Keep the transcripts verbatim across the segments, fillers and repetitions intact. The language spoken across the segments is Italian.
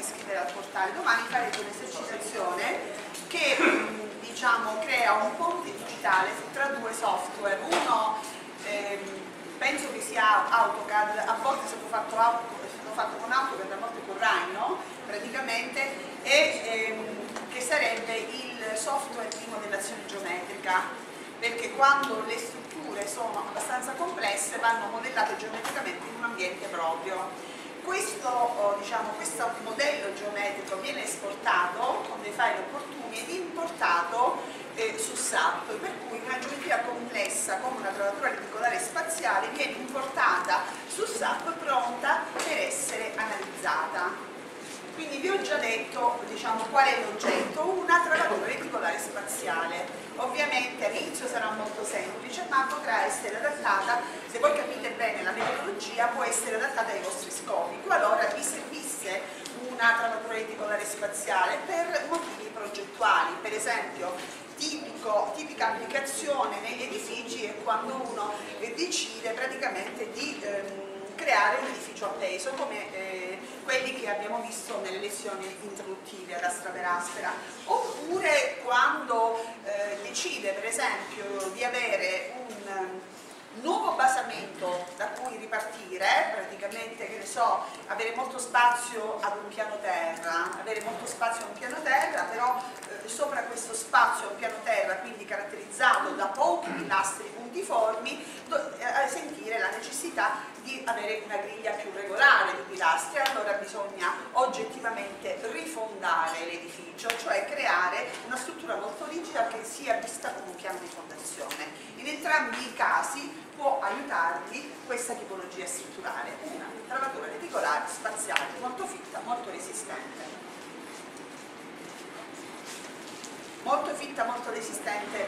iscrivere al portale. Domani farete un'esercitazione che diciamo crea un ponte digitale tra due software. Uno ehm, penso che sia AutoCAD, a volte è stato fatto, auto, è stato fatto con AutoCAD, a volte con Rhino praticamente, e ehm, che sarebbe il software di modellazione geometrica, perché quando le strutture sono abbastanza complesse vanno modellate geometricamente in un ambiente proprio. Questo, diciamo, questo modello geometrico viene esportato con dei file opportuni ed importato eh, su S A P, per cui una geometria complessa come una travatura reticolare spaziale viene importata su S A P pronta per essere analizzata. Quindi vi ho già detto, diciamo, qual è l'oggetto: una travatura reticolare spaziale. Ovviamente all'inizio sarà molto semplice, ma potrà essere adattata, se voi capite bene la metodologia, può essere adattata ai vostri scopi. Qualora vi servisse una travatura reticolare spaziale per motivi progettuali, per esempio tipico, tipica applicazione negli edifici è quando uno eh, decide praticamente di ehm, creare un edificio appeso, come eh, quelli che abbiamo visto nelle lezioni introduttive ad Astra per Aspera, oppure quando eh, decide per esempio di avere un nuovo basamento da cui ripartire, praticamente, che ne so, avere molto spazio ad un piano terra, avere molto spazio ad un piano terra, però eh, sopra questo spazio a un piano terra, quindi caratterizzato da pochi pilastri puntiformi, eh, sentire la necessità di avere una griglia più regolare di pilastri. Allora bisogna oggettivamente rifondare l'edificio, cioè creare una struttura molto rigida che sia vista come un piano di fondazione. In entrambi i casi può aiutarvi questa tipologia strutturale, una travatura reticolare spaziale molto fitta, molto resistente. Molto fitta, molto resistente,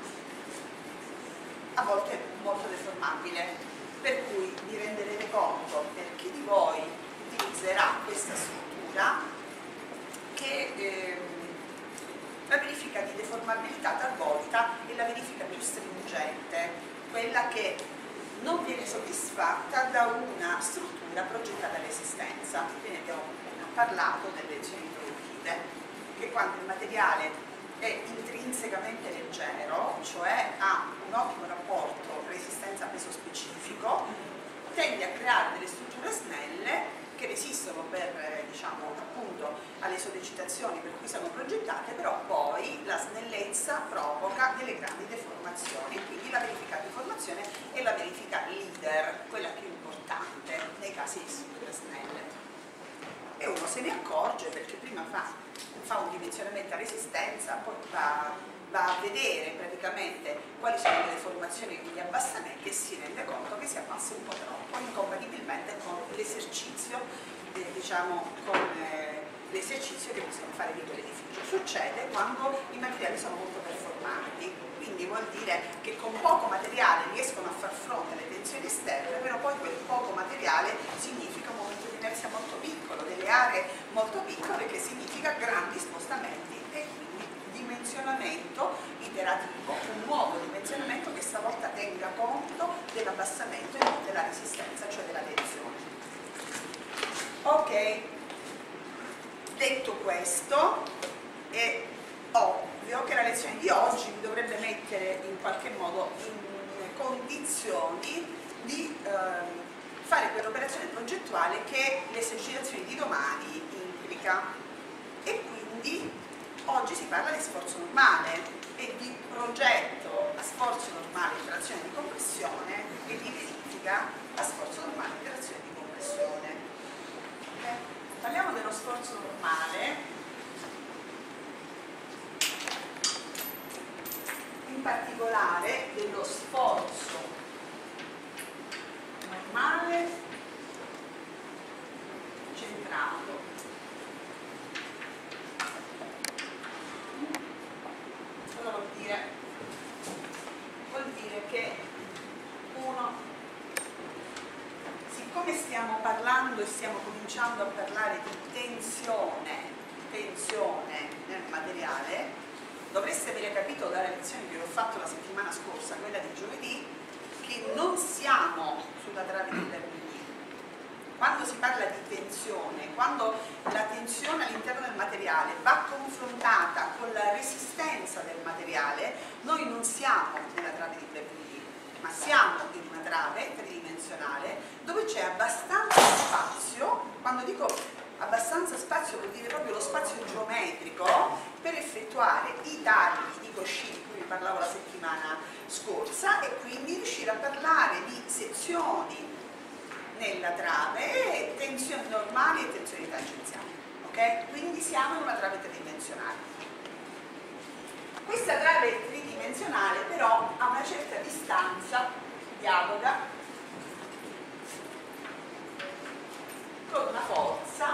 a volte molto deformabile. Per cui vi renderete conto, per chi di voi utilizzerà questa struttura, che ehm, la verifica di deformabilità talvolta è la verifica più stringente, quella che non viene soddisfatta da una struttura progettata all'esistenza. Quindi abbiamo parlato delle lezioni introduttive, che quando il materiale è intrinsecamente leggero, cioè ha un ottimo rapporto resistenza-peso specifico, tende a creare delle strutture snelle che resistono per, diciamo, appunto alle sollecitazioni per cui sono progettate, però poi la snellezza provoca delle grandi deformazioni. Quindi la verifica di formazione è la verifica leader, quella più importante nei casi di strutture snelle. E uno se ne accorge perché prima fa, fa un dimensionamento a resistenza, poi va, va a vedere praticamente quali sono le deformazioni e gli abbassamenti e si rende conto che si abbassa un po' troppo, incompatibilmente con l'esercizio, eh, diciamo, con eh, l'esercizio che bisogna fare di quell'edificio. Succede quando i materiali sono molto performanti, quindi vuol dire che con poco materiale riescono a far fronte alle tensioni esterne, però poi quel poco materiale significa un momento di inerzia molto piccolo, delle aree molto piccole, che significa grandi spostamenti e quindi dimensionamento iterativo, un nuovo dimensionamento che stavolta tenga conto dell'abbassamento e non della resistenza, cioè della tensione. Ok, detto questo, è ovvio che la lezione di oggi vi dovrebbe mettere in qualche modo in condizioni di ehm, fare quell'operazione progettuale che le esercitazioni di domani implica, e quindi oggi si parla di sforzo normale e di progetto a sforzo normale di trazione di compressione e di verifica a sforzo normale di trazione di compressione. Okay? Parliamo dello sforzo normale, in particolare dello sforzo normale centrato. Cosa vuol dire? Vuol dire che uno, siccome stiamo parlando e stiamo cominciando a parlare di tensione, tensione nel materiale, dovreste aver capito dalla lezione che ho fatto la settimana scorsa, quella di giovedì, che non siamo sulla trave di Bernini. quando si parla di tensione, quando la tensione all'interno del materiale va confrontata con la resistenza del materiale, noi non siamo nella trave di Bernoulli, ma siamo in una trave tridimensionale dove c'è abbastanza spazio. Quando dico abbastanza spazio vuol dire proprio lo spazio geometrico per effettuare i tagli di cosci di cui vi parlavo la settimana scorsa e quindi riuscire a parlare di sezioni nella trave e tensioni normali e tensioni tangenziali, ok? Quindi siamo in una trave tridimensionale. Questa trave tridimensionale però a una certa distanza dialoga con una forza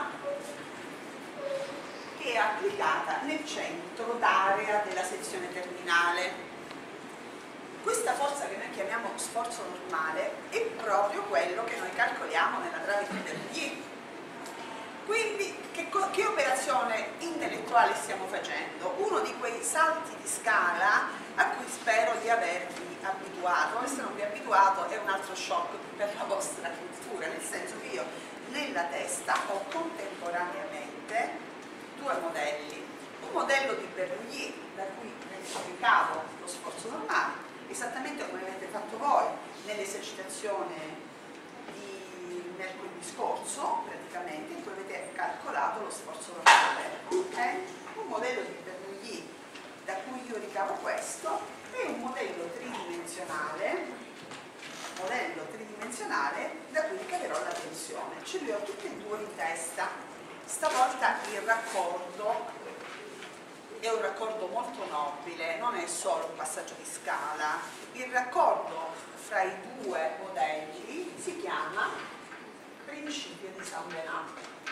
che è applicata nel centro d'area della sezione terminale. Questa forza che noi chiamiamo sforzo normale è proprio quello che noi calcoliamo nella trave di Bernoulli. Quindi che, che operazione intellettuale stiamo facendo? Uno di quei salti di scala a cui spero di avervi abituato, e se non vi abituato è un altro shock per la vostra cultura, nel senso che io nella testa ho contemporaneamente due modelli. Un modello di Bernoulli da cui ricavo lo sforzo normale, esattamente come avete fatto voi nell'esercitazione di mercoledì scorso, praticamente, in cui avete calcolato lo sforzo normale. Okay? Un modello di Bernoulli da cui io ricavo questo e un modello tridimensionale, modello tridimensionale da cui ricaverò la tensione. Ce li ho tutti e due in testa. Stavolta il raccordo è un raccordo molto nobile, non è solo un passaggio di scala. Il raccordo fra i due modelli si chiama principio di Saint-Venant.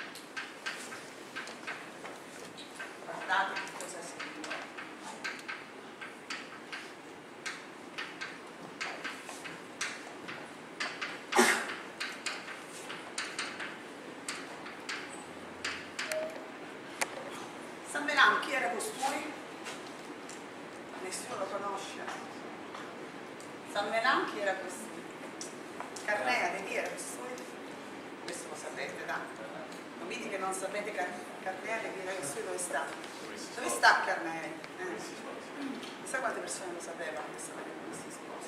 Guardate che cosa scrivo. Saint-Venant, chi era costui? Nessuno lo conosce. Saint-Venant, chi era costui? Carneade, chi era costui? Questo lo sapete tanto. Non mi dite che non sapete Car Carneade, chi era costui, dove sta? Dove sta Carneade? Eh? Chissà quante persone lo sapevano che stavano in questi sposi.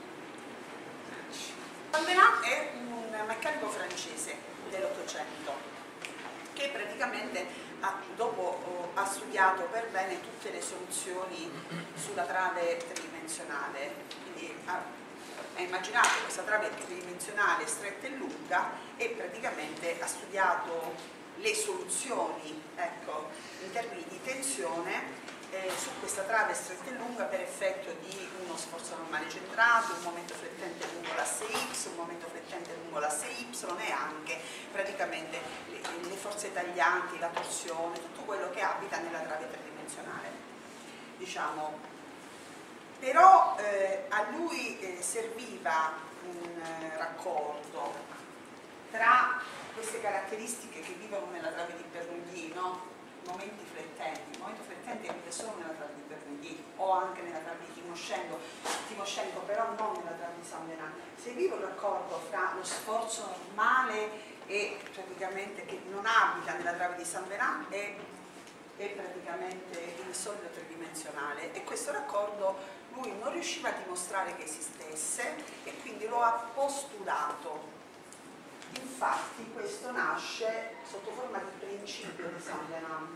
Saint-Venant è un meccanico francese dell'Ottocento che praticamente ha, dopo oh, ha studiato per bene tutte le soluzioni sulla trave tridimensionale, quindi ha, ha immaginato questa trave tridimensionale stretta e lunga e praticamente ha studiato le soluzioni, ecco, in termini di tensione eh, su questa trave stretta e lunga per effetto di uno sforzo normale centrato, un momento flettente lungo l'asse X, un momento flettente lungo l'asse Y e anche praticamente le, le forze taglianti, la torsione, tutto quello che abita nella trave tridimensionale. Diciamo, però eh, a lui eh, serviva un eh, raccordo tra queste caratteristiche che vivono nella trave di Bernoulli, no? Momenti flettenti, il momento flettente vive solo nella trave di Bernoulli o anche nella trave di Timoshenko, Timoshenko però non nella trave di Saint-Venant. Se vivo il raccordo fra lo sforzo normale e praticamente che non abita nella trave di Saint-Venant e, e praticamente il solido tridimensionale, e questo raccordo lui non riusciva a dimostrare che esistesse e quindi lo ha postulato. Infatti questo nasce sotto forma di principio di Saint-Venant.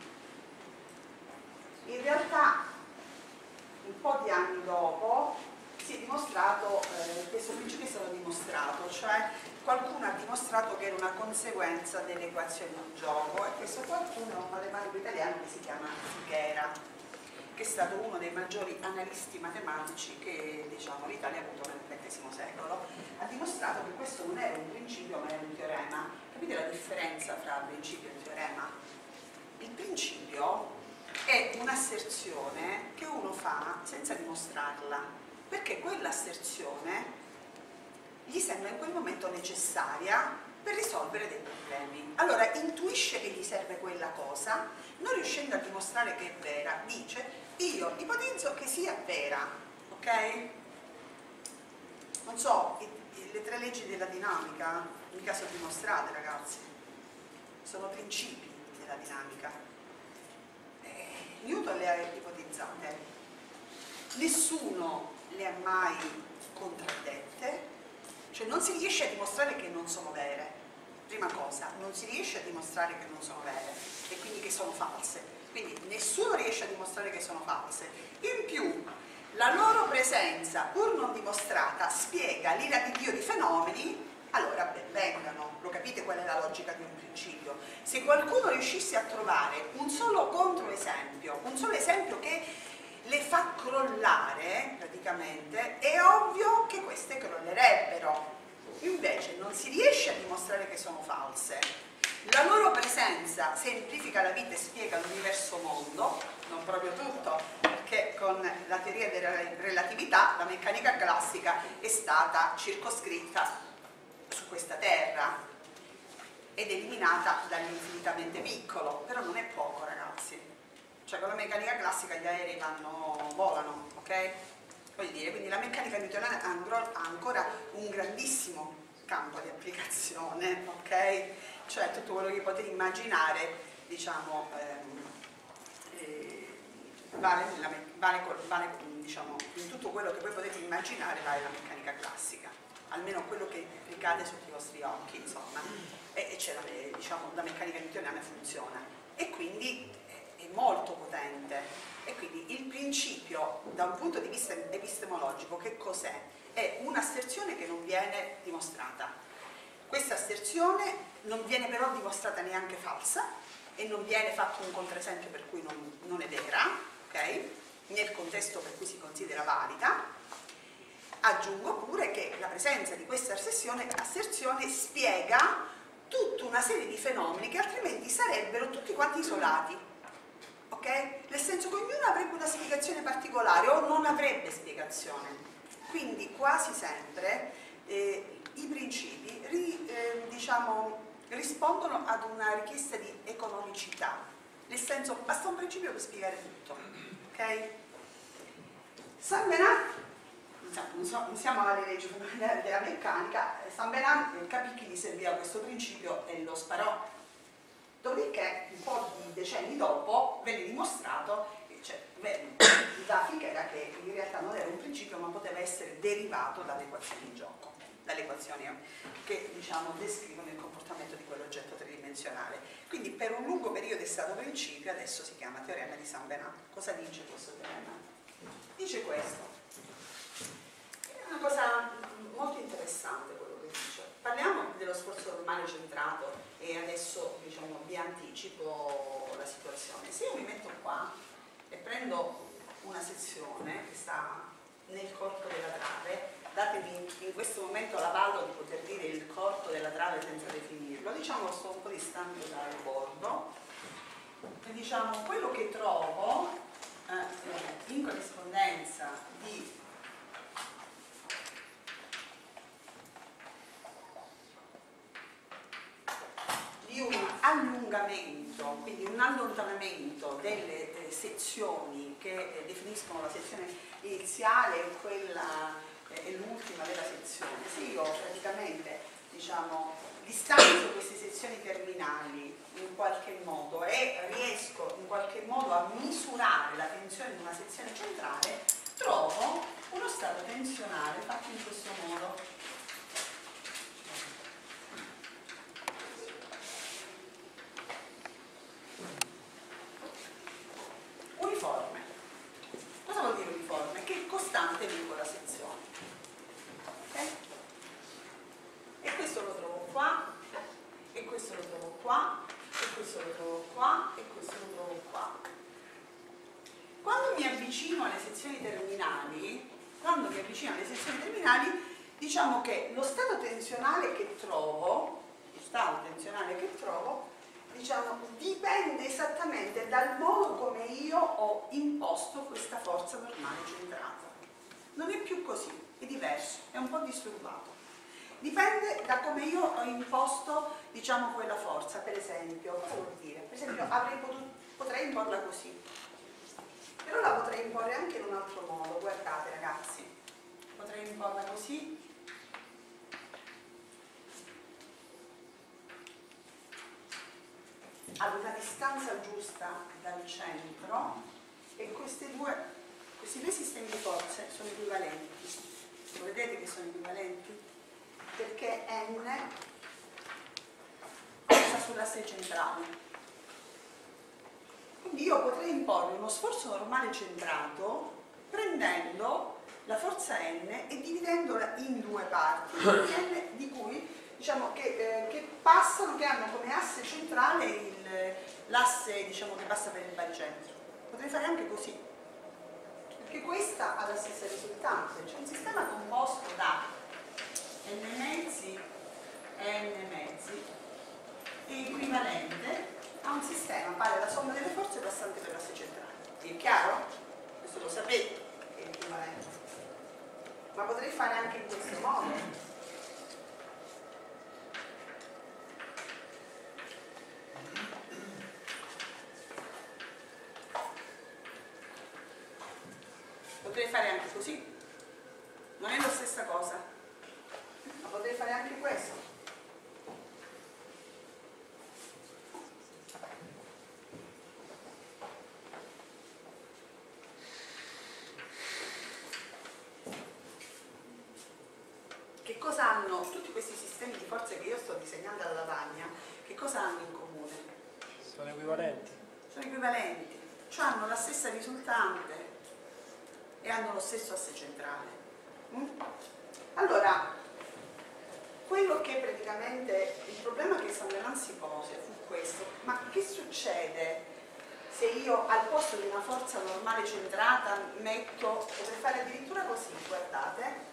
In realtà un po' di anni dopo si è dimostrato, eh, questo principio è stato dimostrato, cioè qualcuno ha dimostrato che era una conseguenza delle equazioni di gioco, e questo qualcuno è un matematico italiano che si chiama Zichera, che è stato uno dei maggiori analisti matematici che, diciamo, l'Italia ha avuto nel ventesimo secolo. Ha dimostrato che questo non era un principio ma era un teorema. Capite la differenza tra principio e teorema? Il principio è un'asserzione che uno fa senza dimostrarla, perché quell'asserzione gli sembra in quel momento necessaria per risolvere dei problemi. Allora intuisce che gli serve quella cosa, non riuscendo a dimostrare che è vera, dice: io ipotizzo che sia vera, ok? non so, le tre leggi della dinamica mica sono dimostrate, ragazzi, sono principi della dinamica. Eh, Newton le ha ipotizzate, nessuno le ha mai contraddette, cioè non si riesce a dimostrare che non sono vere. Prima cosa, non si riesce a dimostrare che non sono vere e quindi che sono false, quindi nessuno riesce a dimostrare che sono false. In più, la loro presenza, pur non dimostrata, spiega l'ira di Dio di fenomeni, allora ben vengano. Lo capite qual è la logica di un principio? Se qualcuno riuscisse a trovare un solo controesempio, un solo esempio che le fa crollare praticamente, è ovvio che queste crollerebbero. Invece non si riesce a dimostrare che sono false. La loro presenza semplifica la vita e spiega l'universo mondo, non proprio tutto, perché con la teoria della relatività la meccanica classica è stata circoscritta su questa Terra ed eliminata dall'infinitamente piccolo, però non è poco, ragazzi. Cioè con la meccanica classica gli aerei vanno, volano, ok? Voglio dire, quindi la meccanica newtoniana ha ancora un grandissimo campo di applicazione, ok? Cioè tutto quello che potete immaginare, diciamo, ehm, eh, vale, nella, vale, vale diciamo, in tutto quello che voi potete immaginare vale la meccanica classica, almeno quello che ricade sotto i vostri occhi, insomma, e, e c'è la, diciamo, la meccanica newtoniana funziona e quindi è, è molto potente. E quindi il principio, da un punto di vista epistemologico, che cos'è? È un'asserzione che non viene dimostrata. Questa asserzione non viene però dimostrata neanche falsa e non viene fatto un controesempio per cui non, non è vera, ok? Nel contesto per cui si considera valida. Aggiungo pure che la presenza di questa asserzione, asserzione spiega tutta una serie di fenomeni che altrimenti sarebbero tutti quanti isolati. Okay? Nel senso che ognuno avrebbe una spiegazione particolare o non avrebbe spiegazione. Quindi quasi sempre eh, i principi ri, eh, diciamo, rispondono ad una richiesta di economicità, nel senso basta un principio per spiegare tutto. Okay? Saint Venant, non, so, non siamo alle leggi della meccanica, Saint Venant capì che gli serviva questo principio e lo sparò. Dopodiché, un po' di decenni dopo, venne dimostrato, cioè, da Fichera, che in realtà non era un principio, ma poteva essere derivato dalle equazioni in gioco, dalle equazioni che, diciamo, descrivono il comportamento di quell'oggetto tridimensionale. Quindi per un lungo periodo è stato principio, adesso si chiama teorema di Saint Venant. Cosa dice questo teorema? Dice questo. È una cosa molto interessante quello che dice. Parliamo dello sforzo normale centrato e adesso, diciamo, vi anticipo la situazione. Se io mi metto qua e prendo una sezione che sta nel corpo della trave, datevi in questo momento l'avallo di poter dire il corpo della trave senza definirlo, diciamo sto un po' distante dal bordo, e diciamo quello che trovo eh, in corrispondenza di di un allungamento, quindi un allontanamento delle eh, sezioni che eh, definiscono la sezione iniziale e quella eh, è l'ultima della sezione. Se io praticamente, diciamo, distanzio queste sezioni terminali in qualche modo e riesco in qualche modo a misurare la tensione di una sezione centrale, trovo uno stato tensionale fatto in questo modo. Uniforme. Cosa vuol dire uniforme? Che è costante lungo la sezione. Okay? E questo lo trovo qua, e questo lo trovo qua, e questo lo trovo qua, e questo lo trovo qua. Quando mi avvicino alle sezioni terminali, quando mi avvicino alle sezioni terminali, diciamo che lo stato tensionale che trovo, lo stato tensionale che trovo, diciamo, dipende esattamente dal modo come io ho imposto questa forza normale centrata. Non è più così, è diverso, è un po' disturbato. Dipende da come io ho imposto, diciamo, quella forza. Per esempio, cosa vuol dire? Per esempio, avrei potuto, potrei imporla così, però la potrei imporre anche in un altro modo. Guardate, ragazzi, potrei imporla così ad una distanza giusta dal centro, e questi due, questi due sistemi di forze sono equivalenti. Lo vedete che sono equivalenti? Perché N sta sull'asse centrale. Quindi io potrei imporre uno sforzo normale centrato prendendo la forza N e dividendola in due parti, N di cui diciamo che, eh, che passano, che hanno come asse centrale l'asse diciamo, che passa per il baricentro. Potrei fare anche così, perché questa ha la stessa risultante, cioè un sistema composto da N mezzi e N mezzi è equivalente a un sistema pari alla somma delle forze passante per l'asse centrale. È chiaro? Questo lo sapete che è equivalente. Ma potrei fare anche in questo modo. Potrei fare anche così. Non è la stessa cosa. Ma potrei fare anche questo. Che cosa hanno tutti questi sistemi di forze che io sto disegnando alla lavagna? Che cosa hanno in comune? Sono equivalenti. Sono equivalenti, cioè hanno la stessa risultante e hanno lo stesso asse centrale. Mm? Allora, quello che praticamente il problema che Sandman si pose fu questo: ma che succede se io al posto di una forza normale centrata metto, potrei fare addirittura così, guardate.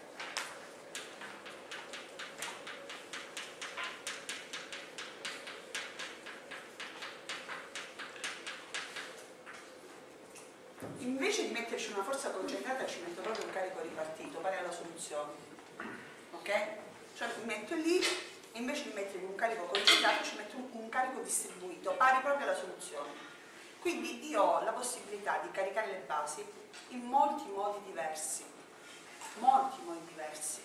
Invece di metterci una forza concentrata ci metto proprio un carico ripartito, pari alla soluzione, ok? Cioè mi metto lì, invece di mettere un carico concentrato ci metto un, un carico distribuito, pari proprio alla soluzione. Quindi io ho la possibilità di caricare le basi in molti modi diversi, molti modi diversi.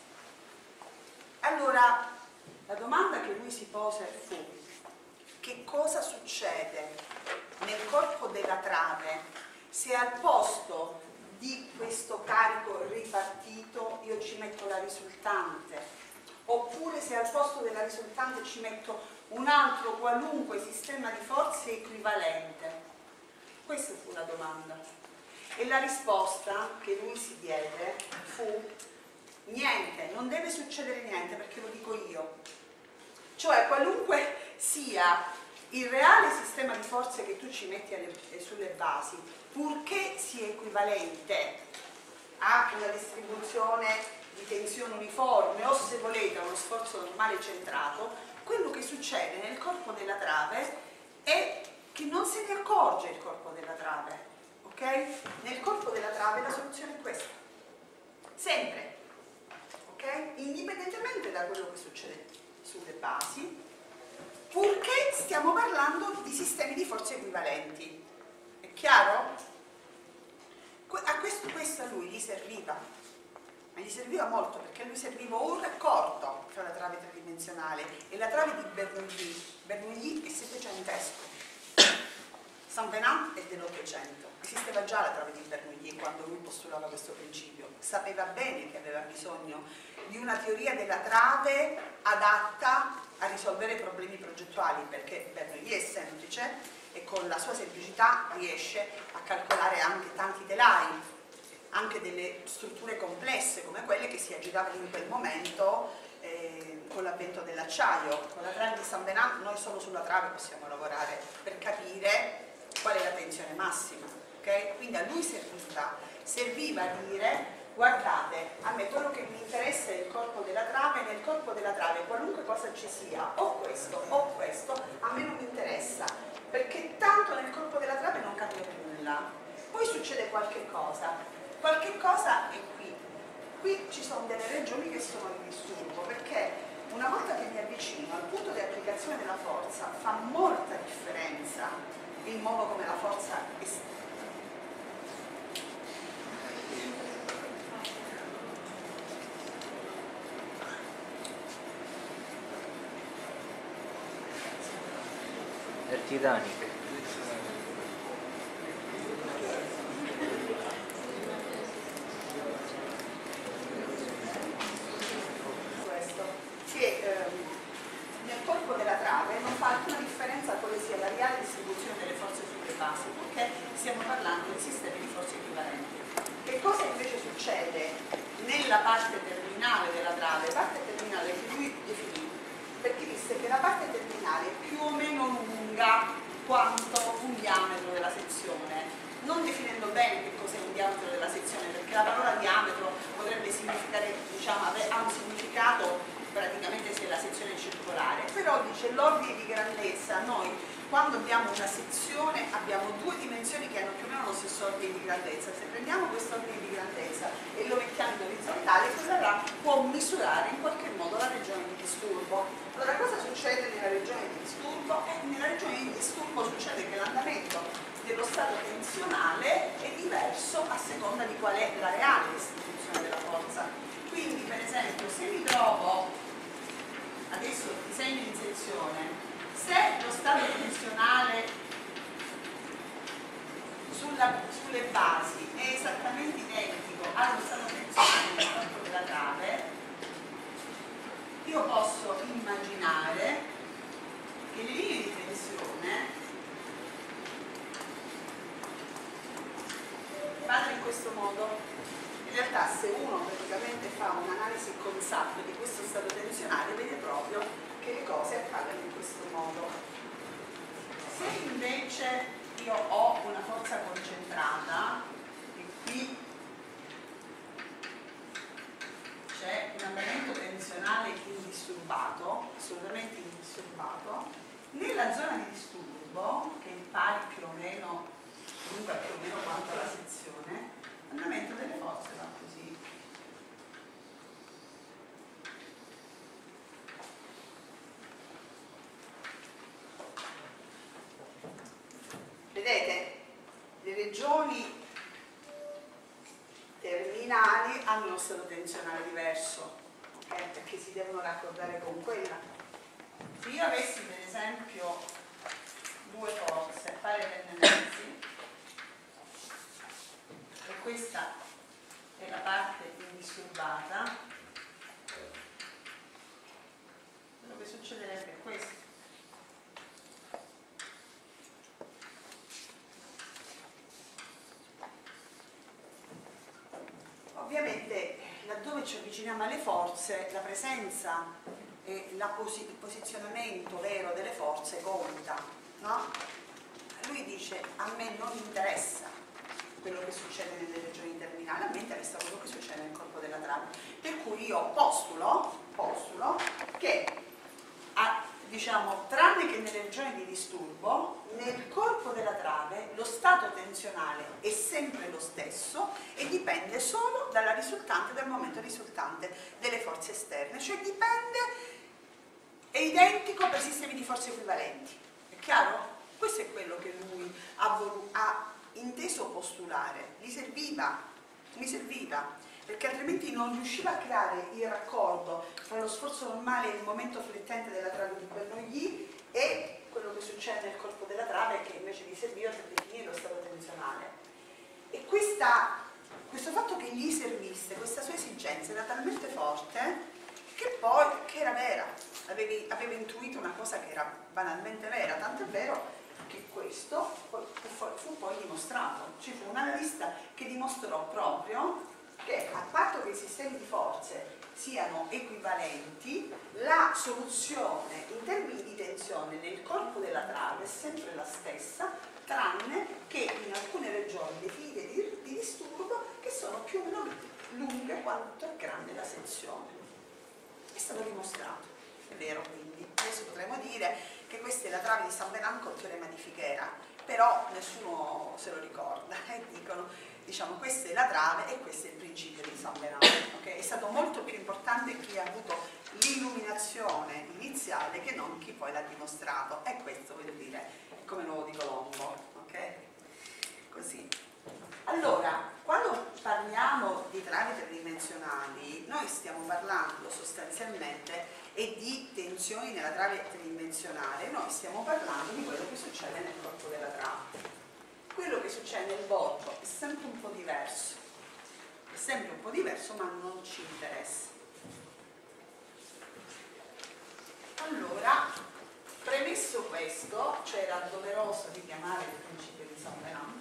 Allora, la domanda che lui si pose fu: che cosa succede nel corpo della trave se al posto di questo carico ripartito io ci metto la risultante, oppure se al posto della risultante ci metto un altro qualunque sistema di forze equivalente? Questa fu la domanda. E la risposta che lui si diede fu: niente, non deve succedere niente, perché lo dico io. Cioè, qualunque sia il reale sistema di forze che tu ci metti alle, sulle basi, purché sia equivalente a una distribuzione di tensione uniforme o, se volete, a uno sforzo normale centrato, quello che succede nel corpo della trave è che non se ne accorge il corpo della trave, ok? Nel corpo della trave la soluzione è questa, sempre, ok? Indipendentemente da quello che succede sulle basi, purché stiamo parlando di sistemi di forze equivalenti. È chiaro? A questo, questo a lui gli serviva, ma gli serviva molto, perché a lui serviva un raccordo tra la trave tridimensionale e la trave di Bernoulli. Bernoulli è settecentesco, Saint Venant è dell'Ottocento. Esisteva già la trave di Bernoulli quando lui postulava questo principio. Sapeva bene che aveva bisogno di una teoria della trave adatta a risolvere problemi progettuali, perché Bernoulli è semplice e con la sua semplicità riesce a calcolare anche tanti telai, anche delle strutture complesse come quelle che si agitavano in quel momento eh, con l'avvento dell'acciaio. Con la trave di Saint Venant noi solo sulla trave possiamo lavorare per capire qual è la tensione massima, okay? Quindi a lui serviva, serviva a dire: guardate, a me quello che mi interessa è il corpo della trave, nel corpo della trave qualunque cosa ci sia, o questo o questo, a me non mi interessa, perché tanto nel corpo della trave non cambia nulla. Poi succede qualche cosa, qualche cosa è qui. Qui ci sono delle regioni che sono in disturbo, perché una volta che mi avvicino al punto di applicazione della forza fa molta differenza il modo come la forza è. Eh, Titanic. Questo, che ehm, nel corpo della trave non fa alcuna differenza quale sia la reale distribuzione delle forze sulle basi, perché stiamo parlando di sistemi di forze equivalenti. Che cosa invece succede nella parte terminale della trave? Parte terminale che lui definì, perché disse che la parte terminale è più o meno lunga quanto un diametro della sezione, non definendo bene che cos'è un diametro della sezione, perché la parola diametro potrebbe significare, diciamo, ha un significato praticamente se la sezione è circolare, però dice l'ordine di grandezza. Noi quando abbiamo una sezione abbiamo due dimensioni che hanno più o meno lo stesso ordine di grandezza. Se prendiamo questo ordine di grandezza e lo mettiamo in orizzontale, quella può misurare in qualche modo la regione di disturbo. Allora, cosa succede nella regione di disturbo? Eh, nella regione di disturbo succede che l'andamento dello stato tensionale è diverso a seconda di qual è la reale distribuzione della forza. Quindi, per esempio, se mi trovo adesso disegno in sezione, se lo stato tensionale sulla, sulle basi è esattamente identico allo stato tensionale del corpo della trave, io posso immaginare che le linee di tensione vanno in questo modo. In realtà, se uno praticamente fa un'analisi con S A P di questo stato tensionale, vede proprio che le cose accadono in questo modo. Se invece io ho una forza concentrata e qui c'è un andamento tensionale indisturbato, assolutamente indisturbato, nella zona di disturbo, che è pari più o meno, lunga più o meno quanto la sezione, l'andamento delle forze va così. Vedete? Le regioni terminali hanno uno stato tensionale diverso, okay? Perché si devono raccordare con quella. Se io avessi per esempio due forze pari n mezzi, e questa è la parte indisturbata, quello che succederebbe è questo. Ovviamente laddove ci avviciniamo alle forze, la presenza e la posi il posizionamento vero delle forze conta, no? Lui dice: a me non interessa quello che succede nelle regioni terminali, a me interessa quello che succede nel corpo della trave. Per cui io postulo, postulo che, a, diciamo, tranne che nelle regioni di disturbo, nel corpo della trave lo stato tensionale è sempre lo stesso e dipende solo dalla risultante, dal momento risultante delle forze esterne, cioè dipende, è identico per sistemi di forze equivalenti. È chiaro? Questo è quello che lui ha, ha inteso postulare. Gli serviva, gli serviva, perché altrimenti non riusciva a creare il raccordo tra lo sforzo normale e il momento flettente della trave di Bernoulli e quello che succede nel corpo della trave, che invece gli serviva per definire lo stato tensionale. E questa, questo fatto che gli servisse, questa sua esigenza era talmente forte che poi, che era vera, avevi, aveva intuito una cosa che era banalmente vera, tanto è vero che questo fu, fu poi dimostrato. Ci fu un analista che dimostrò proprio che, a patto che i sistemi di forze siano equivalenti, la soluzione in termini di tensione nel corpo della trave è sempre la stessa, tranne che in alcune regioni definite di, di disturbo che sono più o meno lunghe quanto è grande la sezione. È stato dimostrato, è vero. Quindi adesso potremmo dire che questa è la trave di San Benanco col teorema di Fichera, però nessuno se lo ricorda e dicono, diciamo, questa è la trave e questo è il principio di San Benanco, okay? È stato molto più importante chi ha avuto l'illuminazione iniziale che non chi poi l'ha dimostrato, e questo voglio dire è come l'uovo di Colombo, ok? Così. Allora, quando parliamo di travi tridimensionali, noi stiamo parlando sostanzialmente e di tensioni nella trave tridimensionale, noi stiamo parlando di quello che succede nel corpo della trave. Quello che succede nel bordo è sempre un po' diverso, è sempre un po' diverso, ma non ci interessa. Allora, premesso questo, c'era doveroso richiamare il principio di Saint-Venant.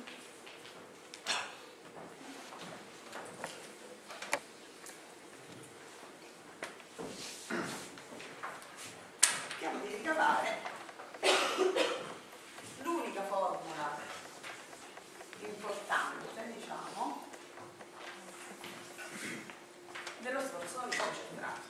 Cerchiamo di ricavare l'unica formula importante, diciamo, dello sforzo concentrato.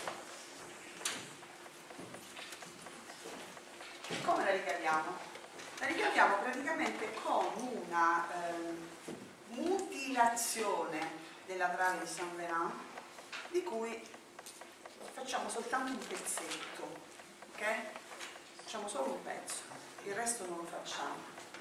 Come la ricaviamo? La ricaviamo praticamente con una eh, mutilazione della trave di Saint-Venant, di cui facciamo soltanto un pezzetto, ok? Facciamo solo un pezzo, il resto non lo facciamo.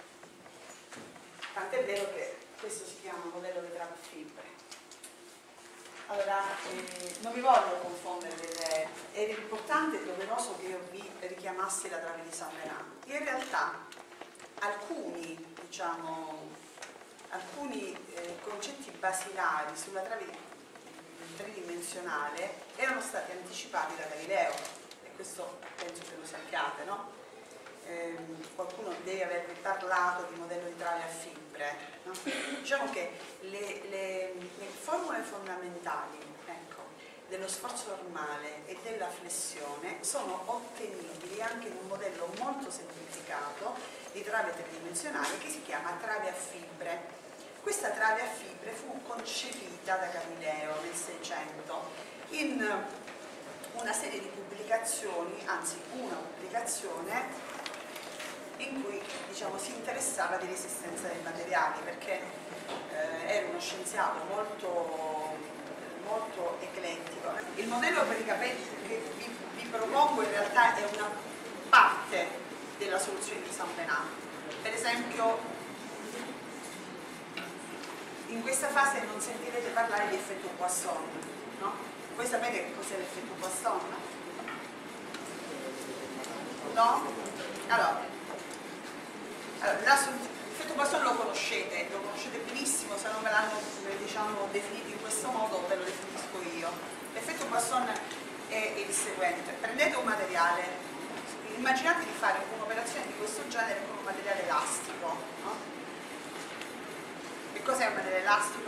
Tant'è vero che questo si chiama modello di trave a fibre. Allora, eh, non mi voglio confondere delle... Era importante e doveroso che io vi richiamassi la trave di Saint-Venant. In realtà alcuni, diciamo, alcuni eh, concetti basilari sulla trave tridimensionale erano stati anticipati da Galileo, e questo penso che lo sappiate, no? Eh, qualcuno deve aver parlato di modello di trave a fibre, no? Diciamo che le, le, le formule fondamentali, ecco, dello sforzo normale e della flessione sono ottenibili anche in un modello molto semplificato di trave tridimensionale che si chiama trave a fibre. Questa trave a fibre fu concepita da Galileo nel Seicento in una serie di pubblicazioni, anzi una pubblicazione in cui, diciamo, si interessava di resistenza dei materiali, perché eh, era uno scienziato molto, molto eclettico. Il modello per i capelli che vi, vi propongo in realtà è una parte della soluzione di Saint-Venant. Per esempio, in questa fase non sentirete parlare di effetto Poisson, no? Voi sapete che cos'è l'effetto Poisson? No? Allora, allora l'effetto Poisson lo conoscete, lo conoscete benissimo, se non ve l'hanno, diciamo, definito in questo modo ve lo definisco io. L'effetto Poisson è il seguente: prendete un materiale, immaginate di fare un'operazione di questo genere con un materiale elastico, no? Che cos'è un materiale elastico?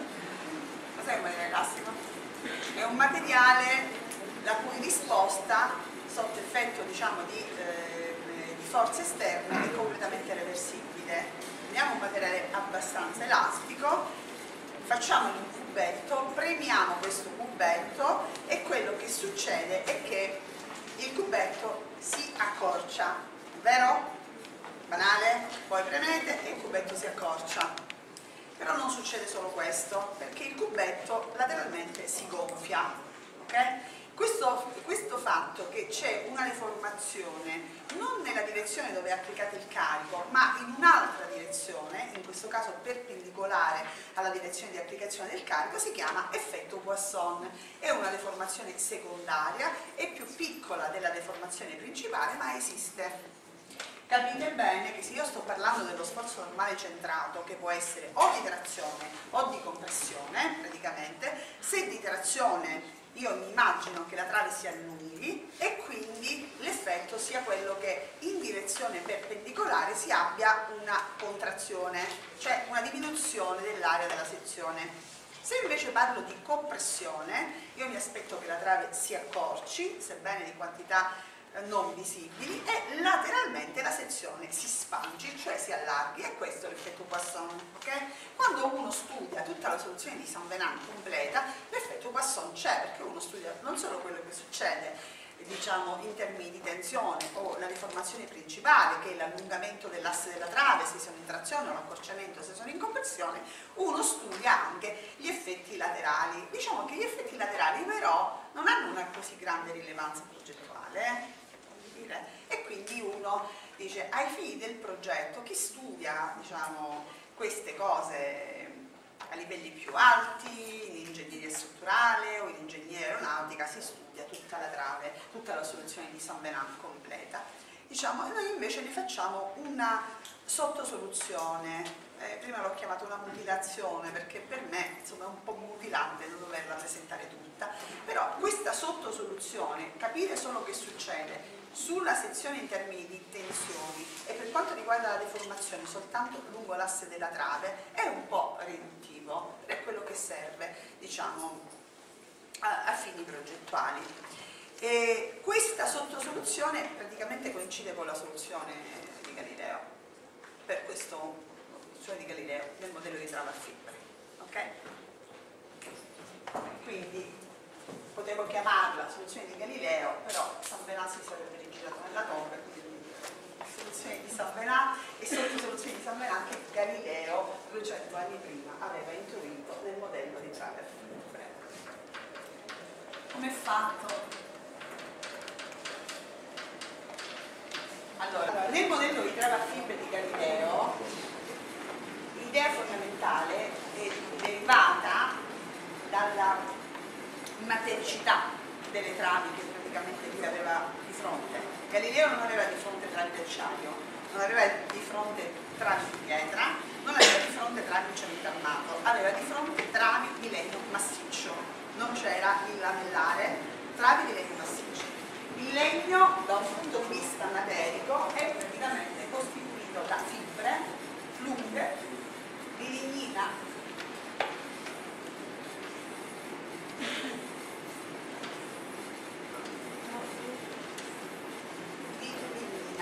Cos'è un materiale elastico? È un materiale la cui risposta sotto effetto, diciamo, di, eh, di forza esterna è completamente reversibile. Prendiamo un materiale abbastanza elastico, facciamo un cubetto, premiamo questo cubetto e quello che succede è che il cubetto si accorcia, vero? Banale? Poi premete e il cubetto si accorcia. Però non succede solo questo, perché il cubetto lateralmente si gonfia, okay? Questo, questo fatto che c'è una deformazione non nella direzione dove applicate il carico, ma in un'altra direzione, in questo caso perpendicolare alla direzione di applicazione del carico, si chiama effetto Poisson. È una deformazione secondaria, è più piccola della deformazione principale, ma esiste. Capite bene che se io sto parlando dello sforzo normale centrato, che può essere o di trazione o di compressione, praticamente, se di trazione io mi immagino che la trave si annulli e quindi l'effetto sia quello che in direzione perpendicolare si abbia una contrazione, cioè una diminuzione dell'area della sezione. Se invece parlo di compressione, io mi aspetto che la trave si accorci, sebbene di quantità non visibili, e lateralmente la sezione si spangi, cioè si allarghi, e questo è l'effetto Poisson, okay? Quando uno studia tutta la soluzione di Saint-Venant completa, l'effetto Poisson c'è, perché uno studia non solo quello che succede, diciamo, in termini di tensione o la deformazione principale, che è l'allungamento dell'asse della trave se sono in trazione, o l'accorciamento se sono in compressione, uno studia anche gli effetti laterali. Diciamo che gli effetti laterali però non hanno una così grande rilevanza progettuale, eh? E quindi uno dice, ai fini del progetto, chi studia, diciamo, queste cose a livelli più alti, in ingegneria strutturale o in ingegneria aeronautica si studia tutta la trave, tutta la soluzione di Saint Venant completa. Diciamo, e noi invece ne facciamo una sottosoluzione. Eh, prima l'ho chiamata una mutilazione perché per me insomma, è un po' mutilante non doverla presentare tutta, però questa sottosoluzione, capire solo che succede sulla sezione in termini di tensioni e per quanto riguarda la deformazione soltanto lungo l'asse della trave è un po' riduttivo, è quello che serve diciamo, a, a fini progettuali. E questa sottosoluzione praticamente coincide con la soluzione di Galileo, per questo di Galileo nel modello di trave a fibre, ok? Quindi potevo chiamarla soluzione di Galileo, però Saint Venant si sarebbe rigirato nella tomba, quindi soluzione di Saint Venant e sotto soluzione di Saint Venant che Galileo duecento anni prima aveva intuito nel modello di trave a fibre. Come è fatto? Allora, nel modello di trave a fibre di Galileo l'idea fondamentale è derivata dalla matericità delle travi che praticamente lui aveva di fronte. Galileo non aveva di fronte travi d'acciaio, non aveva di fronte travi di pietra, non aveva di fronte travi in cemento armato, aveva di fronte travi di legno massiccio, non c'era il lamellare, travi di legno massiccio. Il legno da un punto di vista materico è praticamente costituito da fibre lunghe di lignina di lignina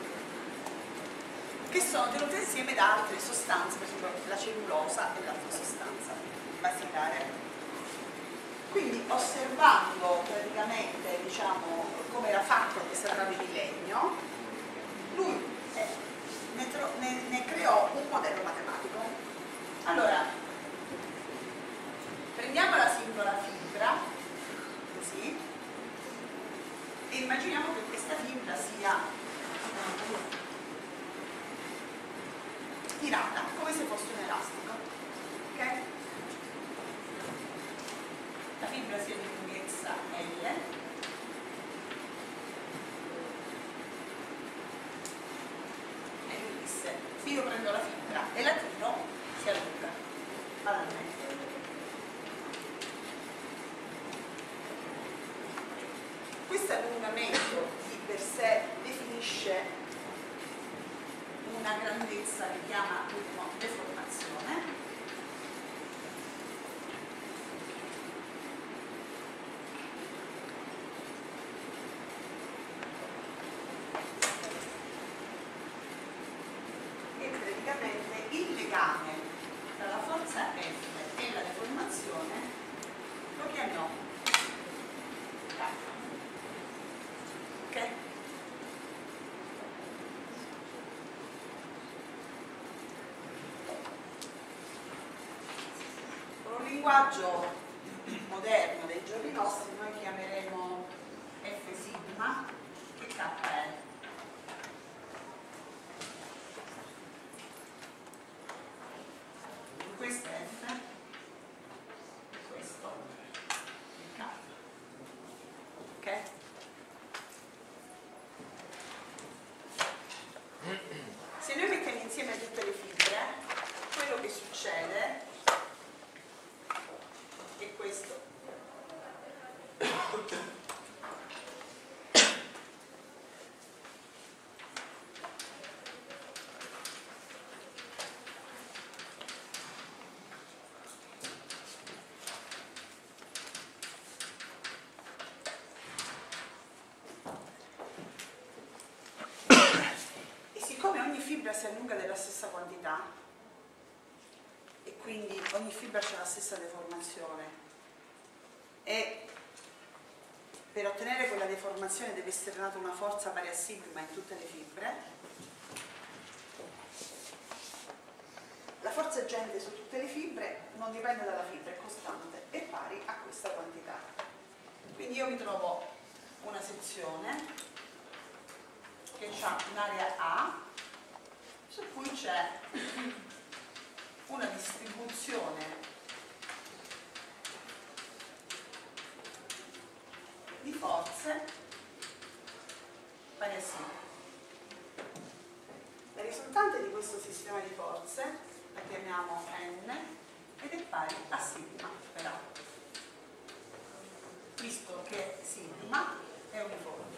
che sono tenute insieme da altre sostanze, per esempio la cellulosa e l'altra sostanza basilare. Quindi osservando praticamente diciamo, come era fatto questa trave di legno, lui eh, ne, ne, ne creò un modello matematico. Allora, prendiamo la singola fibra, così, e immaginiamo che questa fibra sia tirata, come se fosse un elastico, ok? La fibra sia di lunghezza L, e lui disse, se io prendo la fibra e la tiro, si allunga, banalmente. Questo allungamento di per sé definisce una grandezza che chiama appunto deformazione. E praticamente il legame tra la forza F e la deformazione lo chiamiamo K. Ok? Con un linguaggio moderno dei giorni nostri noi chiameremo F sigma che K è. Questo è F, questo è K. Ok? Se noi mettiamo insieme tutte le fibre, quello che succede è questo. Fibra si allunga della stessa quantità e quindi ogni fibra ha la stessa deformazione e per ottenere quella deformazione deve essere data una forza pari a sigma in tutte le fibre. La forza agente su tutte le fibre non dipende dalla fibra, è costante, è pari a questa quantità. Quindi io mi trovo una sezione che ha un'area A su cui c'è una distribuzione di forze pari a sigma. La risultante di questo sistema di forze la chiamiamo N ed è pari a sigma per A, visto che sigma è uniforme.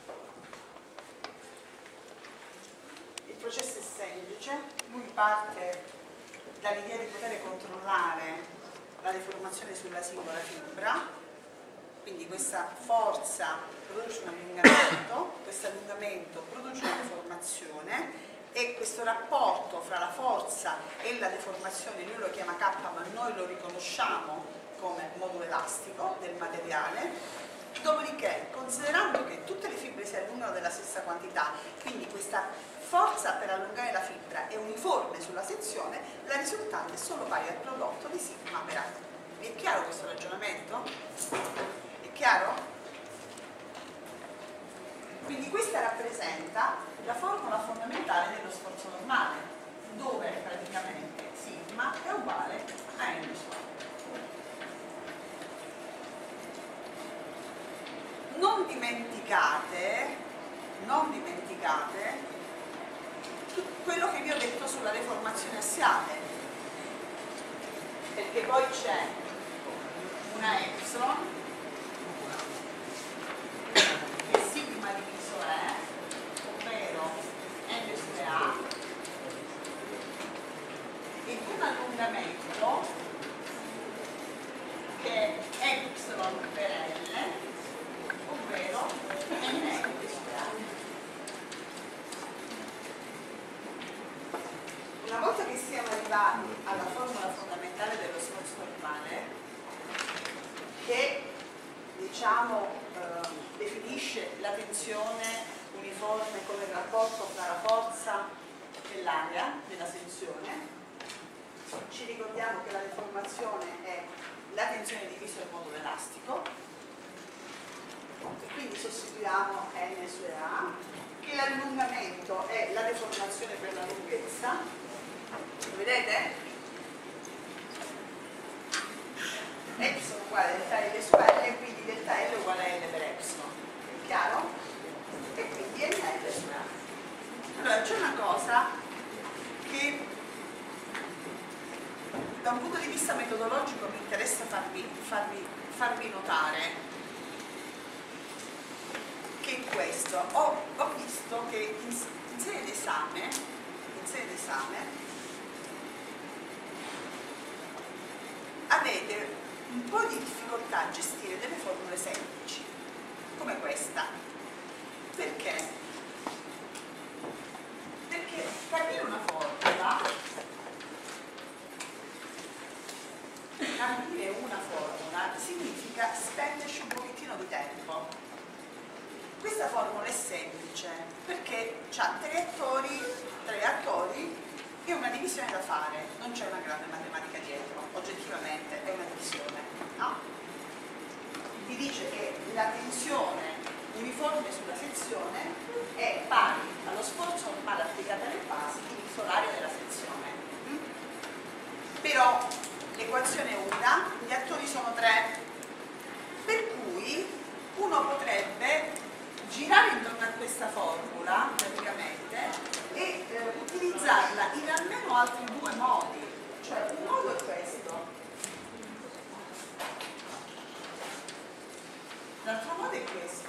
Il processo è semplice, lui parte dall'idea di poter controllare la deformazione sulla singola fibra, quindi questa forza produce un allungamento, questo allungamento produce una deformazione e questo rapporto fra la forza e la deformazione lui lo chiama K, ma noi lo riconosciamo come modulo elastico del materiale. Dopodiché, considerando che tutte le fibre si allungano della stessa quantità, quindi questa forza per allungare la fibra è uniforme sulla sezione, la risultante è solo pari al prodotto di sigma per A. Vi è chiaro questo ragionamento? È chiaro? Quindi questa rappresenta la formula fondamentale dello sforzo normale, dove praticamente sigma è uguale a n squadrato. Non dimenticate, non dimenticate quello che vi ho detto sulla deformazione assiale, perché poi c'è una epsilon che è sigma diviso E, ovvero n su A, ed un allungamento che è epsilon per L, ovvero n su A. Una volta che siamo arrivati alla formula fondamentale dello sforzo normale, che diciamo eh, definisce la tensione uniforme come il rapporto tra la forza e l'area della sezione, ci ricordiamo che la deformazione è la tensione diviso il modulo elastico, e quindi sostituiamo n su A, che l'allungamento è la deformazione per la lunghezza. Lo vedete? Epsilon uguale a delta L su L, e quindi delta L uguale a L per epsilon. È chiaro? E quindi N L su A. Allora c'è una cosa che da un punto di vista metodologico mi interessa farvi, farvi, farvi notare, che è questo. Ho, ho visto che in, in sede d'esame in sede d'esame avete un po' di difficoltà a gestire delle formule semplici come questa. Perché? Perché capire una formula capire una formula significa spenderci un pochettino di tempo. Questa formula è semplice perché ha tre attori, tre attori e una divisione da fare, non c'è una grande matematica dietro, oggettivamente è una divisione, no? Vi dice che la tensione uniforme sulla sezione è pari allo sforzo normale applicato alle basi diviso l'area della sezione. Mm? Però l'equazione è una, gli attori sono tre, per cui uno potrebbe girare intorno a questa formula praticamente e eh, utilizzarla in almeno altri due modi. Cioè un modo è questo, l'altro modo è questo.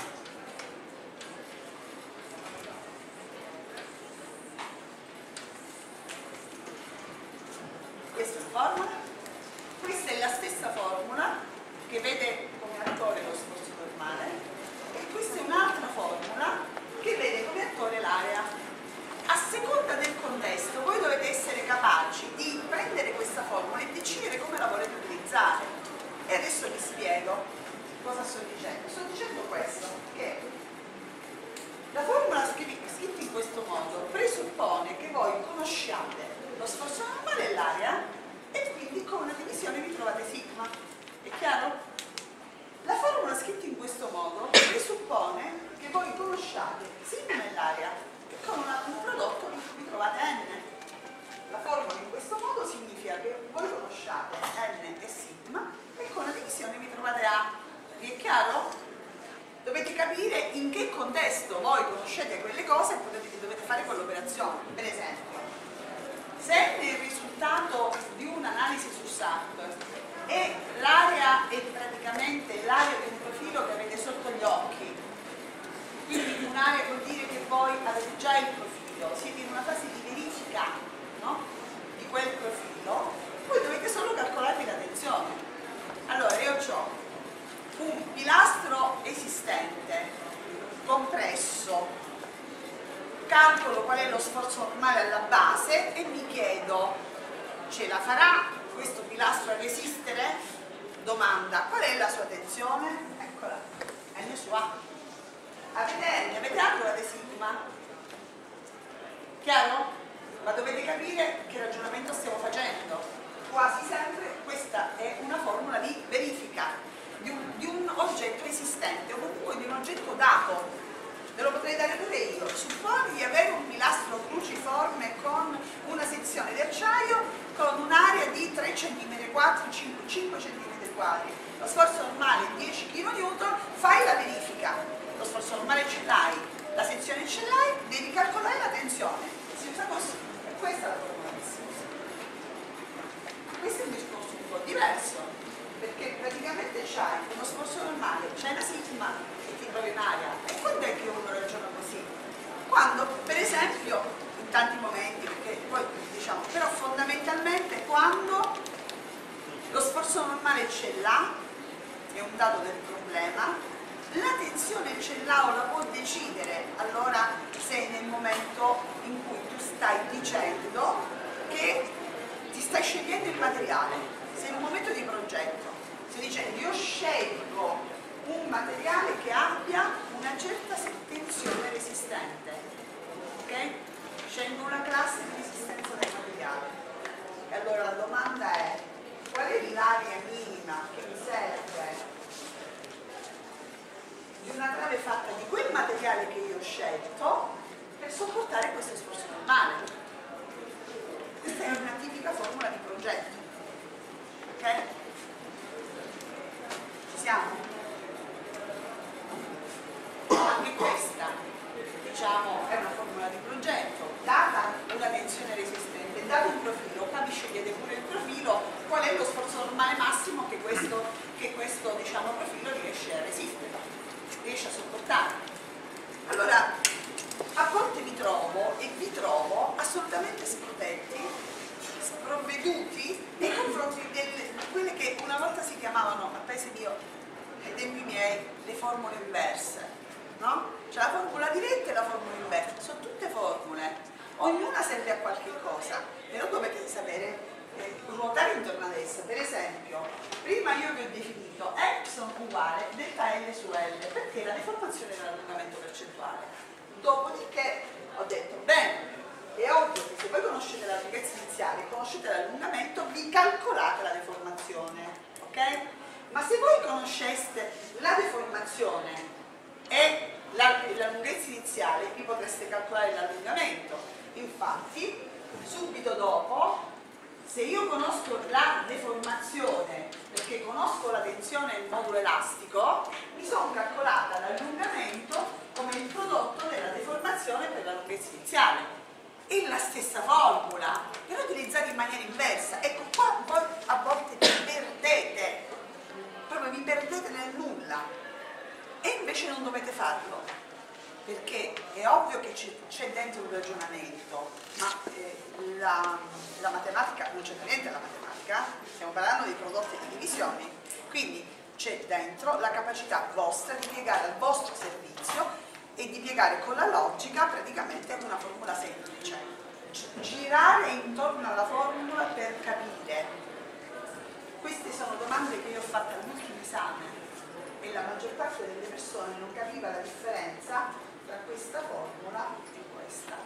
Questa è la formula, questa è la stessa formula che vede come attore lo sforzo normale, e questa è un'altra formula che vede come attore l'area. A seconda del contesto voi dovete essere capaci di prendere questa formula e decidere come la volete utilizzare. E adesso vi spiego cosa sto dicendo. Sto dicendo questo, che la formula scritta in questo modo presuppone che voi conosciate lo sforzo normale e l'area, e quindi con una divisione vi trovate sigma. È chiaro? La formula scritta in questo modo presuppone che voi conosciate sigma e l'area, e con una, un prodotto vi trovate n. La formula in questo modo significa significa che voi conosciate n e sigma e con la divisione vi trovate A. Vi è chiaro? Dovete capire in che contesto voi conoscete quelle cose e potete, dovete fare quell'operazione. Per esempio, se nel risultato di un'analisi su S A P e l'area è praticamente l'area di un profilo che avete sotto gli occhi, quindi un'area vuol dire che voi avete già il profilo, siete in una fase di verifica, no? Di quel profilo, voi dovete solo calcolarvi la tensione. Allora io ho un pilastro esistente compresso, calcolo qual è lo sforzo normale alla base e mi chiedo: ce la farà questo pilastro a resistere? Domanda: qual è la sua tensione? Eccola, N su A. Avete N, avete A di sigma? Chiaro? Ma dovete capire che ragionamento stiamo facendo. Quasi sempre questa è una formula di verifica di un, di un oggetto esistente o comunque di un oggetto dato. Ve lo potrei dare pure io. Supponi di avere un pilastro cruciforme con una sezione di acciaio con un'area di tre centimetri quadri, cinque centimetri quadri. Lo sforzo normale è dieci chilonewton, fai la verifica. Lo sforzo normale ce l'hai, la sezione ce l'hai, devi calcolare la tensione. Si usa così. E questa è la formula che si usa. Questo è un discorso un po' diverso, perché praticamente c'hai uno sforzo normale, c'hai la sigma e ti trovi in aria. E quando è che uno ragiona così? Quando, per esempio, in tanti momenti, perché poi diciamo, però fondamentalmente quando lo sforzo normale ce l'ha, è un dato del problema, la tensione ce l'ha o la può decidere, allora sei nel momento in cui tu stai dicendo che ti stai scegliendo il materiale, sei in un momento di progetto, stai dicendo io scelgo un materiale che abbia una certa tensione resistente, ok? Scelgo una classe di resistenza del materiale. E allora la domanda è: qual è l'area minima che mi serve di una trave fatta di quel materiale che io ho scelto per sopportare questo sforzo normale? Questa è una tipica formula di progetto, ok? Ci siamo? Anche questa, diciamo, è una formula di progetto. Data una tensione resistente, dato un profilo, qua vi scegliete pure il profilo, qual è lo sforzo normale massimo che questo, che questo diciamo, profilo riesce a resistere, riesce a sopportare. Allora, a volte vi trovo e vi trovo assolutamente sprotetti, sprovveduti nei confronti di quelle che una volta si chiamavano, a paese mio, ai tempi miei, le formule inverse, no? C'è la formula diretta e la formula inversa, sono tutte formule, ognuna serve a qualche cosa, però dovete sapere eh, ruotare intorno ad essa. Per esempio, prima io vi ho definito epsilon uguale delta L su L, perché la deformazione dell'allungamento percentuale. Dopodiché ho detto, bene, è ovvio che se voi conoscete la lunghezza iniziale e conoscete l'allungamento, vi calcolate la deformazione, ok? Ma se voi conosceste la deformazione e la, la lunghezza iniziale, vi potreste calcolare l'allungamento. Infatti, subito dopo, se io conosco la deformazione, perché conosco la tensione e il modulo elastico, mi sono calcolata l'allungamento come il prodotto della deformazione per la lunghezza iniziale. È la stessa formula, però utilizzata in maniera inversa. Ecco qua voi a volte vi perdete, proprio vi perdete nel nulla. E invece non dovete farlo, perché è ovvio che c'è dentro un ragionamento, ma eh, la, la matematica, non c'entra niente la matematica, stiamo parlando di prodotti e di divisioni, quindi c'è dentro la capacità vostra di piegare al vostro servizio e di piegare con la logica praticamente una formula semplice, girare intorno alla formula per capire. Queste sono domande che io ho fatto all'ultimo esame e la maggior parte delle persone non capiva la differenza tra questa formula e questa,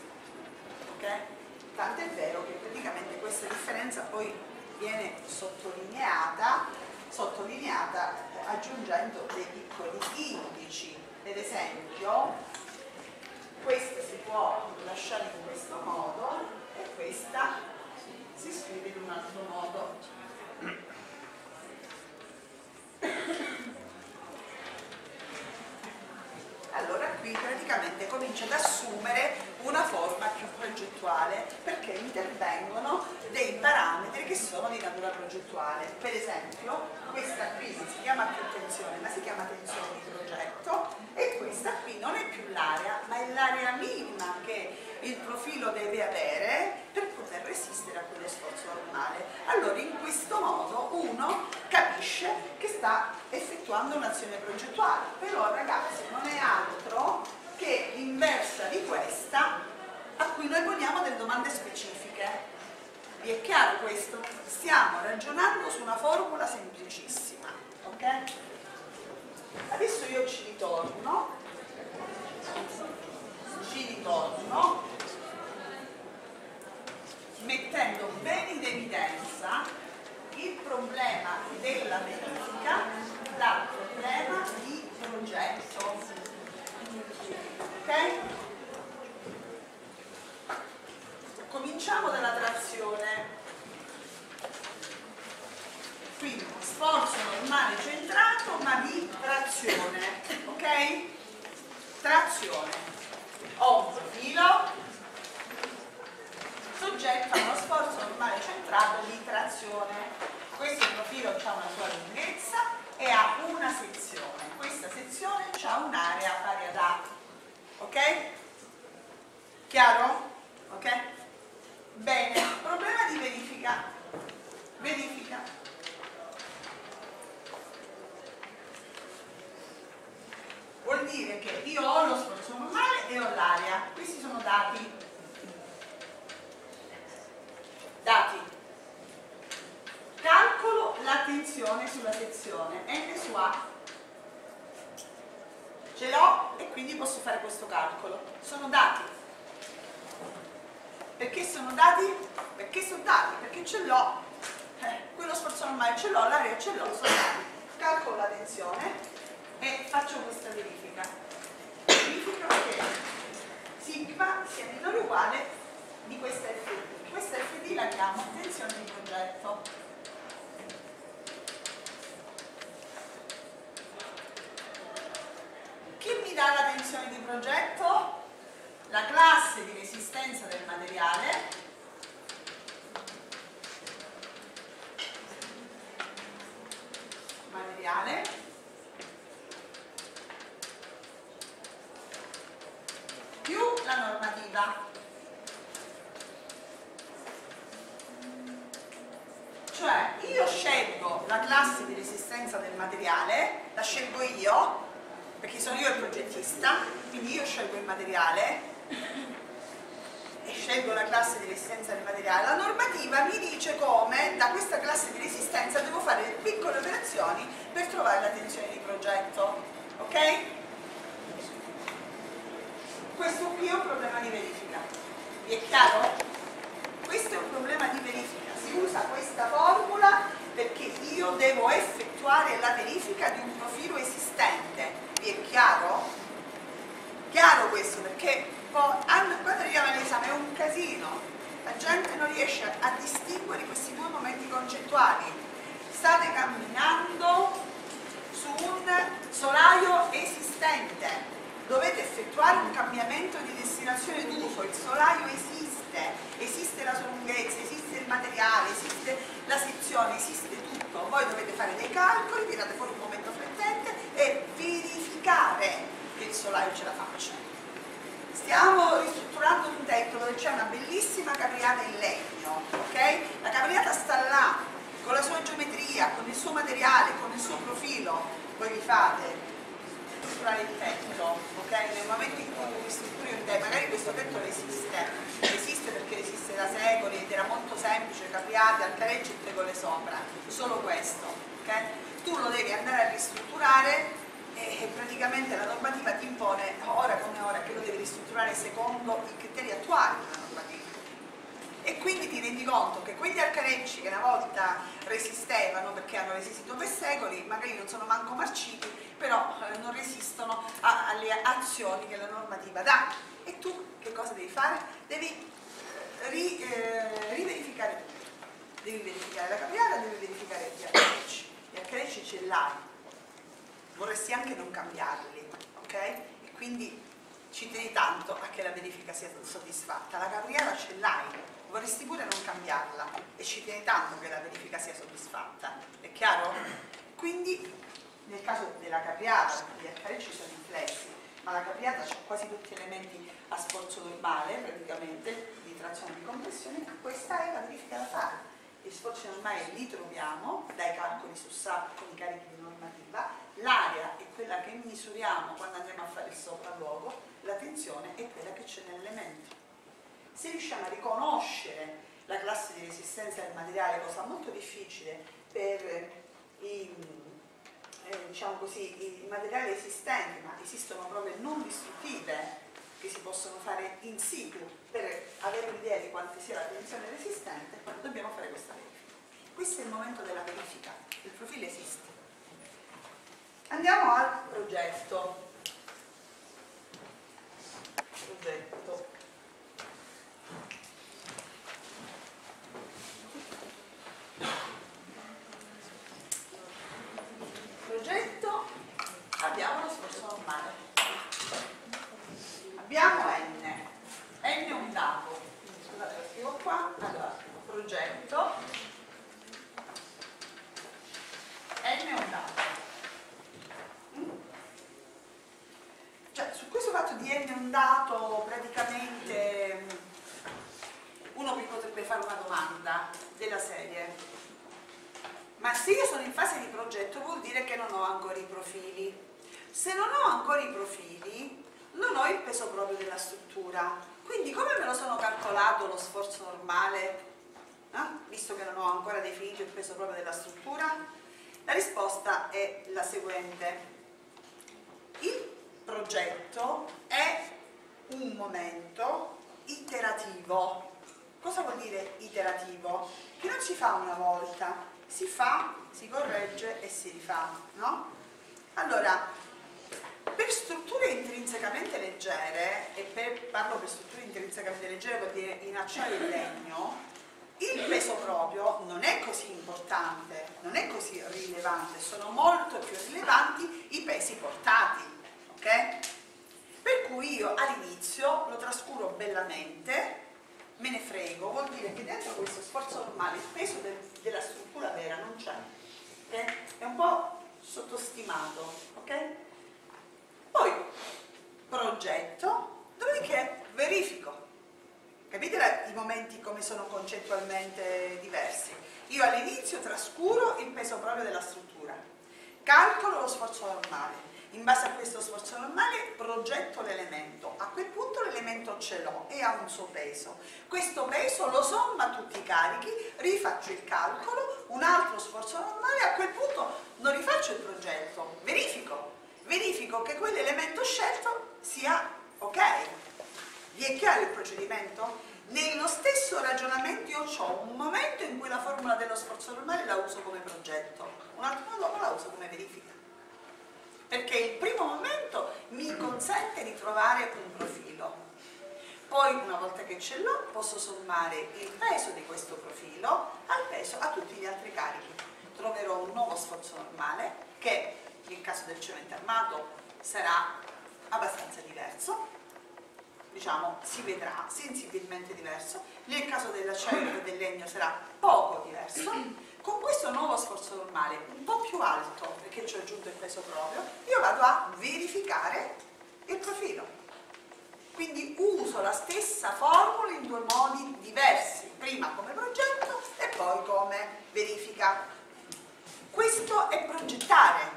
ok? Tant'è vero che praticamente questa differenza poi viene sottolineata, sottolineata eh, aggiungendo dei piccoli indici. Per esempio, questa si può lasciare in questo modo e questa si scrive in un altro modo. Allora qui praticamente comincia ad assumere una forma più progettuale perché intervengono dei parametri che sono di natura progettuale. Per esempio questa qui non si chiama più tensione ma si chiama tensione di progetto e questa qui non è più l'area ma è l'area minima che il profilo deve avere per poter resistere a quello sforzo normale. Allora in questo modo uno capisce che sta effettuando un'azione progettuale, però ragazzi non è altro che l'inversa di questa a cui noi poniamo delle domande specifiche. Vi è chiaro questo? Stiamo ragionando su una formula semplicissima, ok? Adesso io ci ritorno, ci ritorno mettendo bene in evidenza il problema della verifica dal problema di progetto. Ok? Cominciamo dalla trazione. Quindi sforzo normale centrato ma di trazione. Ok? Trazione. Ho un profilo soggetto a uno sforzo normale centrato di trazione. Questo profilo ha una sua lunghezza e ha una sezione. Questa sezione ha un'area pari ad A. Ok? Chiaro? Ok? Bene, problema di verifica. Verifica. Vuol dire che io ho lo sforzo normale e ho l'area. Questi sono dati. Dati. Calcolo la tensione sulla sezione N su A. Ce l'ho e quindi posso fare questo calcolo. Sono dati. Perché sono dati? Perché sono dati? Perché ce l'ho. Eh, quello sforzo normale ce l'ho, l'area ce l'ho, sono dati. Calcolo la tensione e faccio questa verifica. Verifico che sigma sia minore o uguale di questa F D. Questa F D la chiamo tensione di progetto. Chi mi dà la tensione di progetto? La classe di resistenza del materiale materiale più la normativa. Cioè io scelgo la classe di resistenza del materiale, la scelgo io perché sono io il progettista, quindi io scelgo il materiale e scelgo la classe di resistenza del materiale. La normativa mi dice come da questa classe di resistenza devo fare delle piccole operazioni per trovare la tensione di progetto. Ok? Questo qui è un problema di verifica. Vi è chiaro? Questo è un problema di verifica. Si usa questa formula perché io devo effettuare la verifica di un profilo esistente. Vi è chiaro? Chiaro questo perché poi, quando arriviamo all'esame è un casino, la gente non riesce a distinguere questi due momenti concettuali. State camminando su un solaio esistente, dovete effettuare un cambiamento di destinazione d'uso, il solaio esiste, esiste la sua lunghezza, esiste il materiale, esiste la sezione, esiste tutto. Voi dovete fare dei calcoli, tirate fuori un momento flettente e verificare che il solaio ce la faccia. Stiamo ristrutturando un tetto dove c'è una bellissima capriata in legno, ok? La capriata sta là, con la sua geometria, con il suo materiale, con il suo profilo. Voi vi fate ristrutturare il tetto, ok? Nel momento in cui ristrutturi un tetto, magari questo tetto resiste, resiste perché resiste da secoli ed era molto semplice, capriate, alcareggi e tegole sopra, solo questo, ok? Tu lo devi andare a ristrutturare e praticamente la normativa ti impone ora come ora che lo devi ristrutturare secondo i criteri attuali della normativa e quindi ti rendi conto che quegli arcareggi che una volta resistevano perché hanno resistito per secoli magari non sono manco marciti però eh, non resistono a, alle azioni che la normativa dà e tu che cosa devi fare? Devi ri, eh, riverificare tutto. Devi verificare la capriata, devi verificare gli acreci. Gli acreci ce l'hai, vorresti anche non cambiarli, ok? E quindi ci tieni tanto a che la verifica sia soddisfatta. La capriata ce l'hai, vorresti pure non cambiarla e ci tieni tanto che la verifica sia soddisfatta. È chiaro? Quindi nel caso della capriata, gli acreci sono inflessi, ma la capriata ha quasi tutti gli elementi a sforzo normale, praticamente, di trazione e di compressione, questa è la verifica da fare. Gli sforzi normali li troviamo dai calcoli su S A P con i carichi di normativa, l'area è quella che misuriamo quando andremo a fare il sopralluogo, la tensione è quella che c'è nell'elemento. Se riusciamo a riconoscere la classe di resistenza del materiale, cosa molto difficile per i, eh, diciamo così, i materiali esistenti, ma esistono prove non distruttive che si possono fare in situ per avere un'idea di quante sia la tensione resistente, dobbiamo fare questa verifica. Questo è il momento della verifica, il profilo esiste. Andiamo al progetto. Progetto. Progetto, abbiamo lo sforzo normale. Abbiamo N, N è un dato, scusate lo scrivo qua, allora, progetto, N è un dato. Cioè, su questo fatto di N è un dato, praticamente uno mi potrebbe fare una domanda della serie, ma se io sono in fase di progetto vuol dire che non ho ancora i profili. Se non ho ancora i profili, non ho il peso proprio della struttura, quindi come me lo sono calcolato lo sforzo normale, eh? Visto che non ho ancora definito il peso proprio della struttura? La risposta è la seguente: il progetto è un momento iterativo. Cosa vuol dire iterativo? Che non si fa una volta, si fa, si corregge e si rifà, no? Allora, per strutture intrinsecamente leggere, e per, parlo per strutture intrinsecamente leggere vuol dire in acciaio e legno, il peso proprio non è così importante, non è così rilevante, sono molto più rilevanti i pesi portati, ok? Per cui io all'inizio lo trascuro bellamente, me ne frego, vuol dire che dentro questo sforzo normale il peso del, della struttura vera non c'è, okay? È un po' sottostimato, ok? Poi progetto, dopodiché verifico. Capite la, i momenti come sono concettualmente diversi? Io all'inizio trascuro il peso proprio della struttura, calcolo lo sforzo normale, in base a questo sforzo normale progetto l'elemento, a quel punto l'elemento ce l'ho e ha un suo peso, questo peso lo somma a tutti i carichi, rifaccio il calcolo, un altro sforzo normale, a quel punto non rifaccio il progetto, verifico, verifico che quell'elemento scelto sia ok. Vi è chiaro il procedimento? Nello stesso ragionamento io ho un momento in cui la formula dello sforzo normale la uso come progetto, un altro modo la uso come verifica. Perché il primo momento mi consente di trovare un profilo. Poi, una volta che ce l'ho, posso sommare il peso di questo profilo al peso a tutti gli altri carichi. Troverò un nuovo sforzo normale che, nel caso del cemento armato, sarà abbastanza diverso. Diciamo, si vedrà sensibilmente diverso, nel caso dell'acciaio e del legno sarà poco diverso. Con questo nuovo sforzo normale, un po' più alto, perché ci ho aggiunto il peso proprio, io vado a verificare il profilo. Quindi uso la stessa formula in due modi diversi, prima come progetto e poi come verifica. Questo è progettare.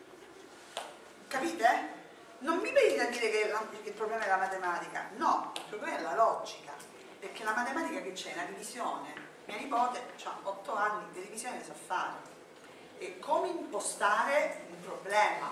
Capite? Non mi venite a dire che il problema è la matematica, no, il problema è la logica, perché la matematica che c'è? Una divisione. Mia nipote ha otto anni, di divisione le sa fare. E come impostare un problema?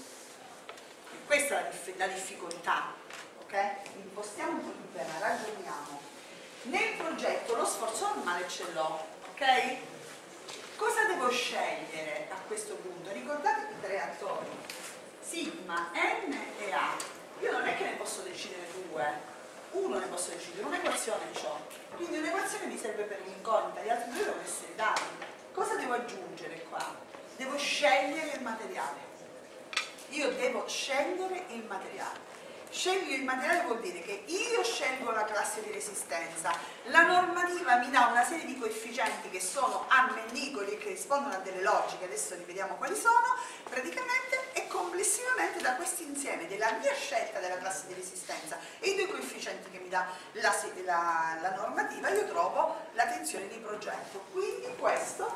E questa è la, dif la difficoltà, ok? Impostiamo un problema, ragioniamo. Nel progetto lo sforzo normale ce l'ho, ok? Cosa devo scegliere a questo punto? Ricordate i tre attori. Sigma, N e A. Io non è che ne posso decidere due, uno ne posso decidere, un'equazione ho. Quindi un'equazione mi serve per un'incognita, gli altri due devono essere dati. Cosa devo aggiungere qua? Devo scegliere il materiale. Io devo scegliere il materiale. Scegliere il materiale vuol dire che io scelgo la classe di resistenza, la normativa mi dà una serie di coefficienti che sono ammendicoli e che rispondono a delle logiche, adesso rivediamo quali sono, praticamente, e complessivamente da questo insieme della mia scelta della classe di resistenza e i due coefficienti che mi dà la, la, la normativa, io trovo la tensione di progetto. Quindi questo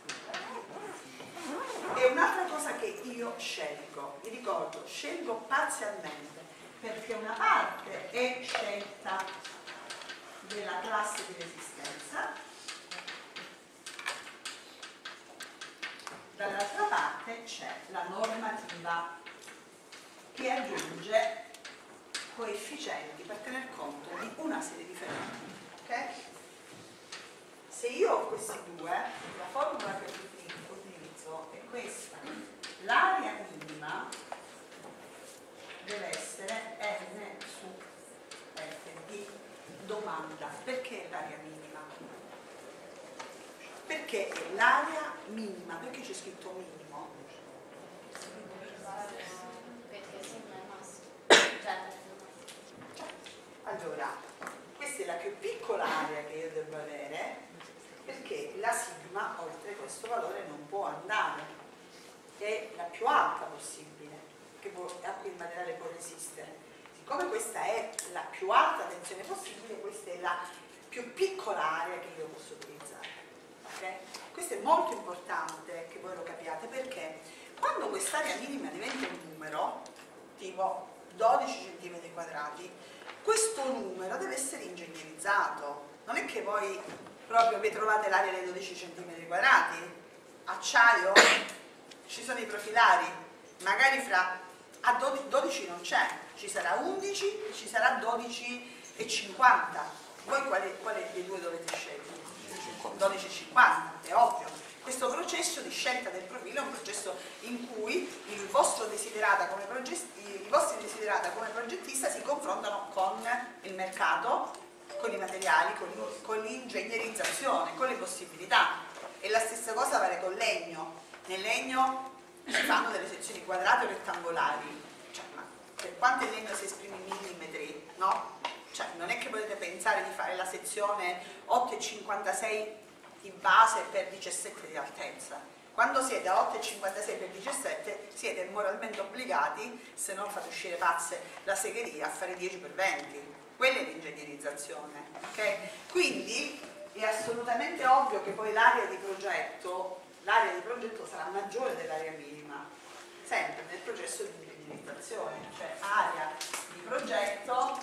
è un'altra cosa che io scelgo, vi ricordo, scelgo parzialmente, perché una parte è scelta della classe di resistenza, dall'altra parte c'è la normativa che aggiunge coefficienti per tener conto di una serie di fenomeni. Okay? Se io ho questi due, la formula che utilizzo è questa: l'area minima deve essere n su f di domanda. Perché l'area minima? Perché è l'area minima? Perché c'è scritto minimo? Perché sigma è massimo. Allora, questa è la più piccola area che io devo avere, perché la sigma oltre questo valore non può andare, è la più alta possibile che può, a cui il materiale può resistere. Siccome questa è la più alta tensione possibile, questa è la più piccola area che io posso utilizzare. Okay? Questo è molto importante che voi lo capiate, perché quando quest'area minima diventa un numero tipo dodici centimetri quadrati, questo numero deve essere ingegnerizzato. Non è che voi proprio vi trovate l'area dei dodici centimetri quadrati, acciaio, ci sono i profilari, magari fra a dodici non c'è, ci sarà undici, ci sarà dodici e cinquanta. Voi quale, quale dei due dovete scegliere? dodici e cinquanta, è ovvio. Questo processo di scelta del profilo è un processo in cui il vostro desiderata come i vostri desiderata come progettista si confrontano con il mercato, con i materiali, con, con l'ingegnerizzazione, con le possibilità. E la stessa cosa vale con legno. Nel legno si fanno delle sezioni quadrate o rettangolari, cioè, ma per quanto il legno si esprime in millimetri, no? Cioè, non è che potete pensare di fare la sezione otto virgola cinquantasei di base per diciassette di altezza. Quando siete a otto virgola cinquantasei per diciassette siete moralmente obbligati, se non fate uscire pazze la segheria, a fare dieci per venti. Quella è l'ingegnerizzazione, ok? Quindi è assolutamente ovvio che poi l'area di progetto l'area di progetto sarà maggiore dell'area minima, sempre nel processo di ingegnerizzazione, cioè area di progetto,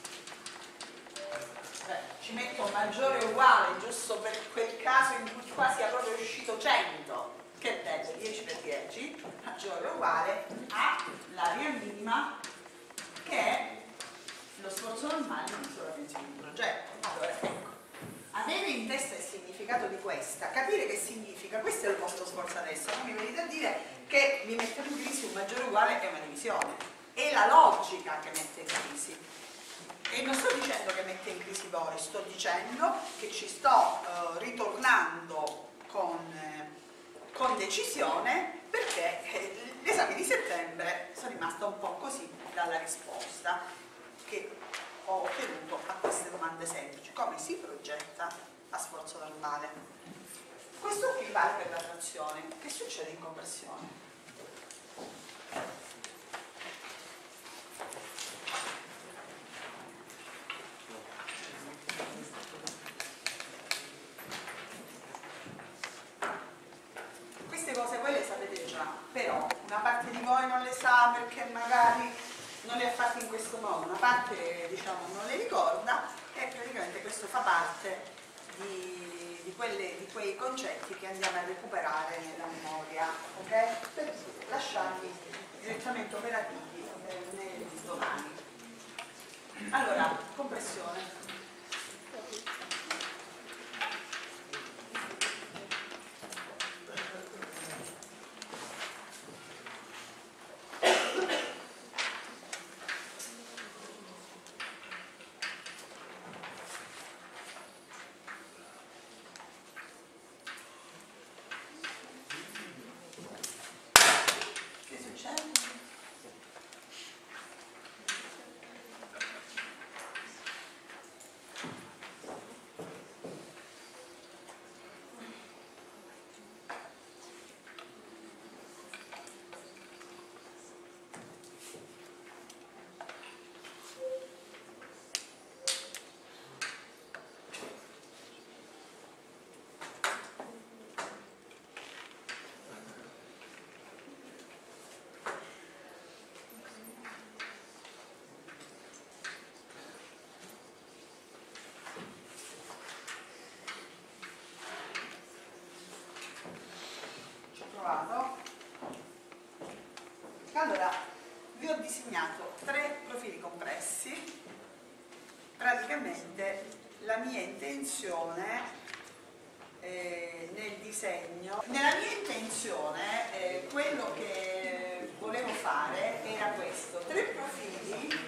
cioè, ci metto maggiore o uguale, giusto per quel caso in cui qua sia proprio uscito cento, che è bello, dieci per dieci, maggiore o uguale all'area minima, che è lo sforzo normale sulla tensione di progetto. Allora, ecco, avere in testa il significato di questa, capire che significa, questo è il vostro sforzo adesso, non mi venite a dire che mi mette in crisi un maggiore uguale è una divisione, è la logica che mette in crisi. E non sto dicendo che mette in crisi voi, sto dicendo che ci sto eh, ritornando con, eh, con decisione, perché eh, gli esami di settembre sono rimasta un po' così dalla risposta che ho ottenuto a queste domande semplici: come si progetta a sforzo normale. Questo qui vale per la trazione. Che succede in compressione? Queste cose voi le sapete già, però una parte di voi non le sa perché magari non le ha fatte in questo modo, una parte diciamo non le ricorda, e praticamente questo fa parte di, di, quelle, di quei concetti che andiamo a recuperare nella memoria, ok? Per lasciarli direttamente operativi eh, nel domani. Allora, compressione. Allora, vi ho disegnato tre profili compressi. Praticamente la mia intenzione eh, nel disegno, nella mia intenzione eh, quello che volevo fare era questo: tre profili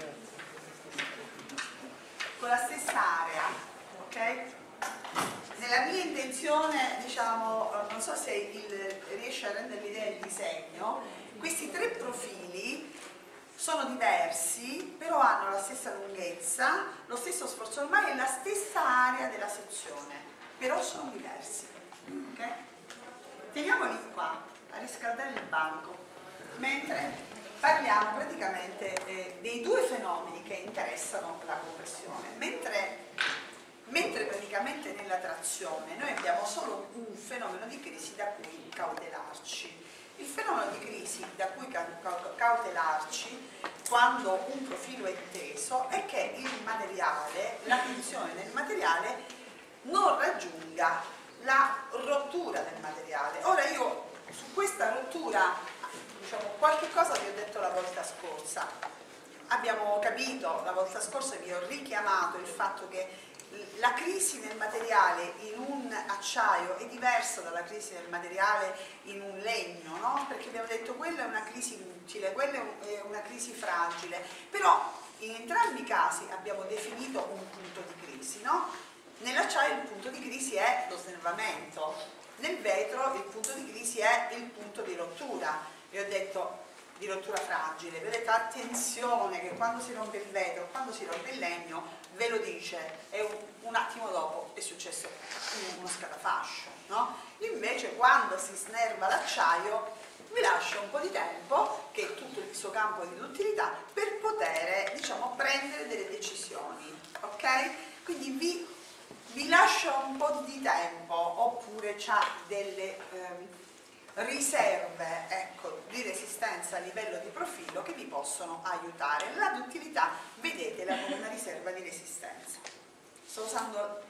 con la stessa area, ok? Nella mia intenzione, diciamo, non so se il, riesce a rendere l'idea del disegno, questi tre profili sono diversi, però hanno la stessa lunghezza, lo stesso sforzo normale e la stessa area della sezione, però sono diversi, ok? Teniamoli qua a riscaldare il banco, mentre parliamo praticamente eh, dei due fenomeni che interessano la compressione. Mentre Mentre praticamente nella trazione noi abbiamo solo un fenomeno di crisi da cui cautelarci. Il fenomeno di crisi da cui cautelarci quando un profilo è teso è che il materiale, la tensione del materiale non raggiunga la rottura del materiale. Ora io su questa rottura, diciamo, qualche cosa vi ho detto la volta scorsa. Abbiamo capito, la volta scorsa vi ho richiamato il fatto che la crisi nel materiale in un acciaio è diversa dalla crisi nel materiale in un legno, no? Perché abbiamo detto quella è una crisi utile, quella è una crisi fragile, però in entrambi i casi abbiamo definito un punto di crisi, no? Nell'acciaio il punto di crisi è lo snervamento, nel vetro il punto di crisi è il punto di rottura. Vi ho detto di rottura fragile, vi ho detto attenzione che quando si rompe il vetro, quando si rompe il legno, ve lo dice, e un, un attimo dopo è successo uno scatafascio, no? Invece quando si snerva l'acciaio vi lascia un po' di tempo, che è tutto il suo campo di utilità, per poter, diciamo, prendere delle decisioni, ok? Quindi vi, vi lascia un po' di tempo, oppure c'ha delle ehm, riserve, ecco, di resistenza a livello di profilo che vi possono aiutare. La duttilità, vedetela come una riserva di resistenza. Sto usando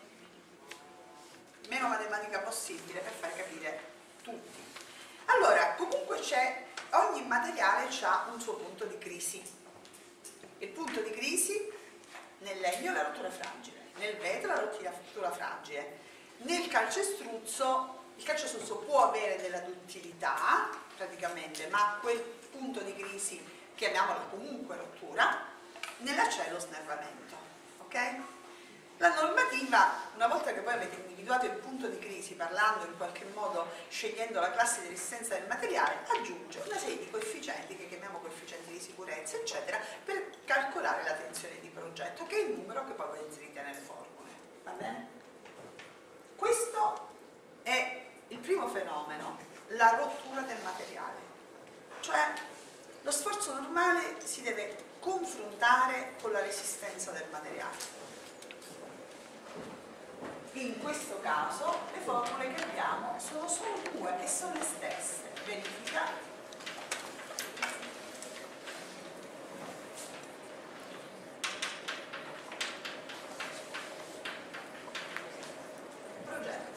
meno matematica possibile per far capire tutti. Allora, comunque c'è, ogni materiale ha un suo punto di crisi. Il punto di crisi nel legno è la rottura fragile, nel vetro la rottura fragile, nel calcestruzzo il calcestruzzo può avere della duttilità praticamente, ma quel punto di crisi, chiamiamolo comunque rottura, nell'acciaio è lo snervamento, ok? La normativa, una volta che poi avete individuato il punto di crisi, parlando in qualche modo, scegliendo la classe di resistenza del materiale, aggiunge una serie di coefficienti che chiamiamo coefficienti di sicurezza, eccetera, per calcolare la tensione di progetto, che è il numero che poi voi inserite nelle formule. Va bene? Questo è il primo fenomeno, la rottura del materiale. Cioè, lo sforzo normale si deve confrontare con la resistenza del materiale. In questo caso le formule che abbiamo sono solo due, che sono le stesse. Verifica. Progetto.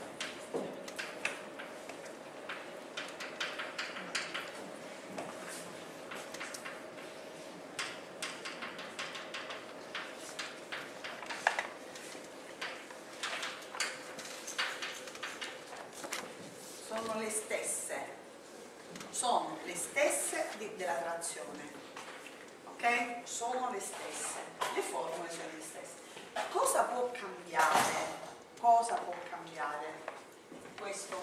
Sono le stesse, sono le stesse di, della trazione, ok? Sono le stesse, le formule sono le stesse. Cosa può cambiare? Cosa può cambiare questo?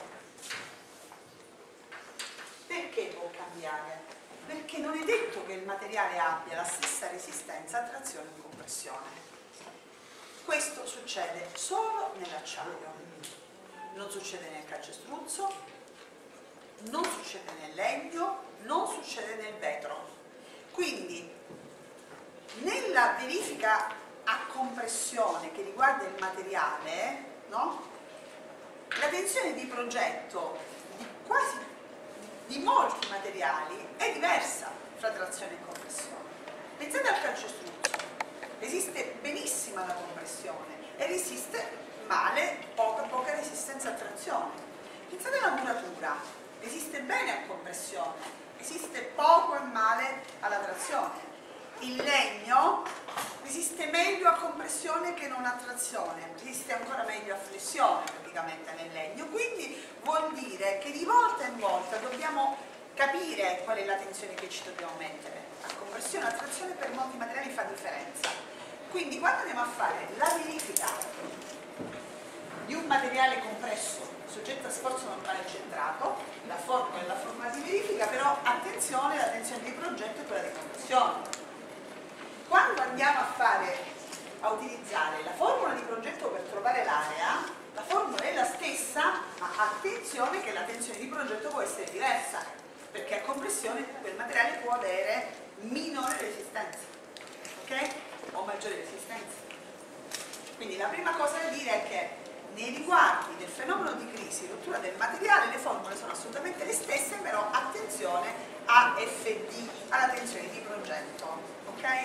Perché può cambiare? Perché non è detto che il materiale abbia la stessa resistenza a trazione e compressione. Questo succede solo nell'acciaio. Non succede nel calcestruzzo, non succede nel legno, non succede nel vetro. Quindi nella verifica a compressione che riguarda il materiale, no? La tensione di progetto di quasi di molti materiali è diversa fra trazione e compressione. Pensate al calcestruzzo, resiste benissimo alla compressione e resiste male, poca, poca resistenza a trazione. Pensate alla muratura, resiste bene a compressione Resiste poco e male alla trazione. Il legno resiste meglio a compressione che non a trazione, resiste ancora meglio a flessione praticamente nel legno, quindi vuol dire che di volta in volta dobbiamo capire qual è la tensione che ci dobbiamo mettere. A compressione e a trazione per molti materiali fa differenza. Quindi quando andiamo a fare la verifica di un materiale compresso soggetto a sforzo normale centrato, la formula è la formula di verifica, però attenzione, la tensione di progetto è quella di compressione. Quando andiamo a fare, a utilizzare la formula di progetto per trovare l'area, la formula è la stessa, ma attenzione che la tensione di progetto può essere diversa, perché a compressione quel materiale può avere minore resistenza, ok? O maggiore resistenza. Quindi la prima cosa da dire è che nei riguardi del fenomeno di crisi, rottura del materiale, le formule sono assolutamente le stesse, però attenzione a F D, alla tensione di progetto, ok?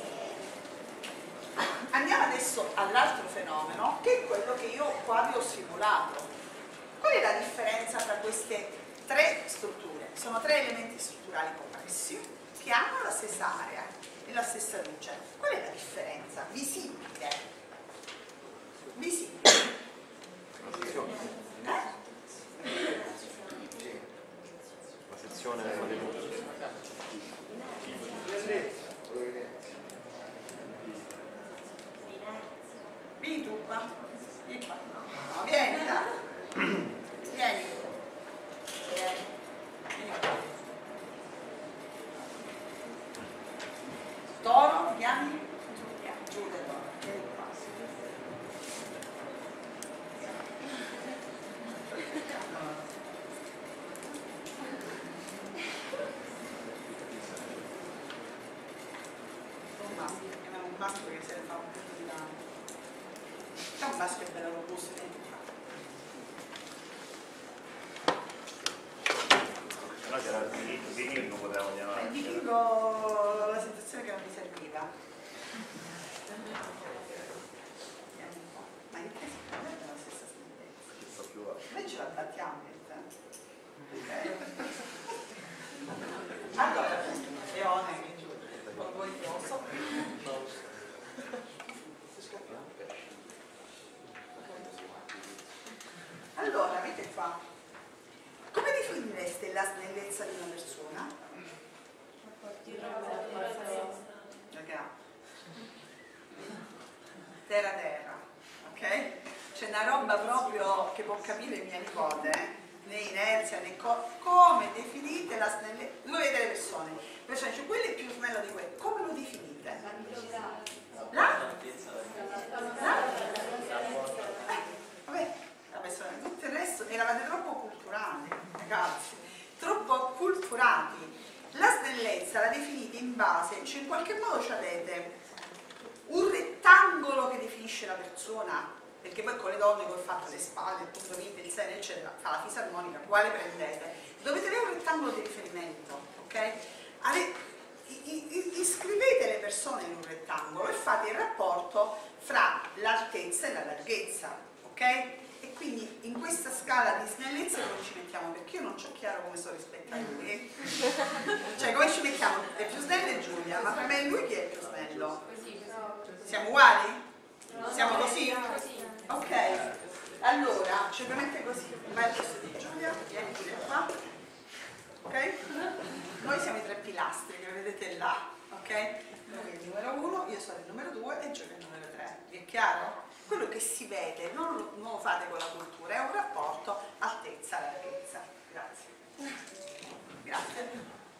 Andiamo adesso all'altro fenomeno, che è quello che io qua vi ho simulato. Qual è la differenza tra queste tre strutture? Sono tre elementi strutturali compressi che hanno la stessa area e la stessa luce. Qual è la differenza visibile? Visibile. Eh? La sezione delle luci. Vieni tu qua. Vieni qua. No, vieni da. Vieni. Vieni. Vieni qua. Toro, vieni. Giù del toro. Vieni qua. Un maschio, chiamiamo un maschio che se ne fa un po' di danno. C'è un maschio che è bello robusto dentro qua. Però c'era il viningo, potevamo Il chiamare. vikingo, la sensazione che non mi serviva. Ma in che si prende la stessa sentenza? Ci sta più alto. Noi ce la battiamo, eh? Allora, Leone che giù, con voi posso. Allora, vedete qua, come definireste la snellezza di una persona? Terra terra, ok? C'è una roba proprio che può capire mia nipote, né inerzia né co come definite la snellezza? Voi vedete le persone, le persone dice quello è più snello di quello, come lo definite? La? La? Eh, vabbè, la persona, tutto il resto eravate troppo culturali, ragazzi, troppo acculturati. La snellezza la definite in base, cioè in qualche modo ci avete un rettangolo che definisce la persona, perché poi con le donne come fate le spalle, il punto vinte, il seno, eccetera, fa la fisarmonica, quale prendete? Dovete avere un rettangolo di riferimento, ok? Ale, iscrivete le persone in un rettangolo e fate il rapporto fra l'altezza e la larghezza, ok? E quindi in questa scala di snellezza come ci mettiamo? Perché io non ho chiaro come so rispetto a lui. Cioè come ci mettiamo? È più snella è Giulia, ma per me lui chi è più snello? Siamo uguali? Siamo così? Ok, allora ci mette così, vai al posto di Giulia, vieni pure qua, ok? Noi siamo i tre pilastri che vedete là, ok? Lui è il numero uno, io sono il numero due e Giulia è il numero tre, vi è chiaro? Quello che si vede, non lo, non lo fate con la cultura, è un rapporto altezza-larghezza. Grazie. Grazie.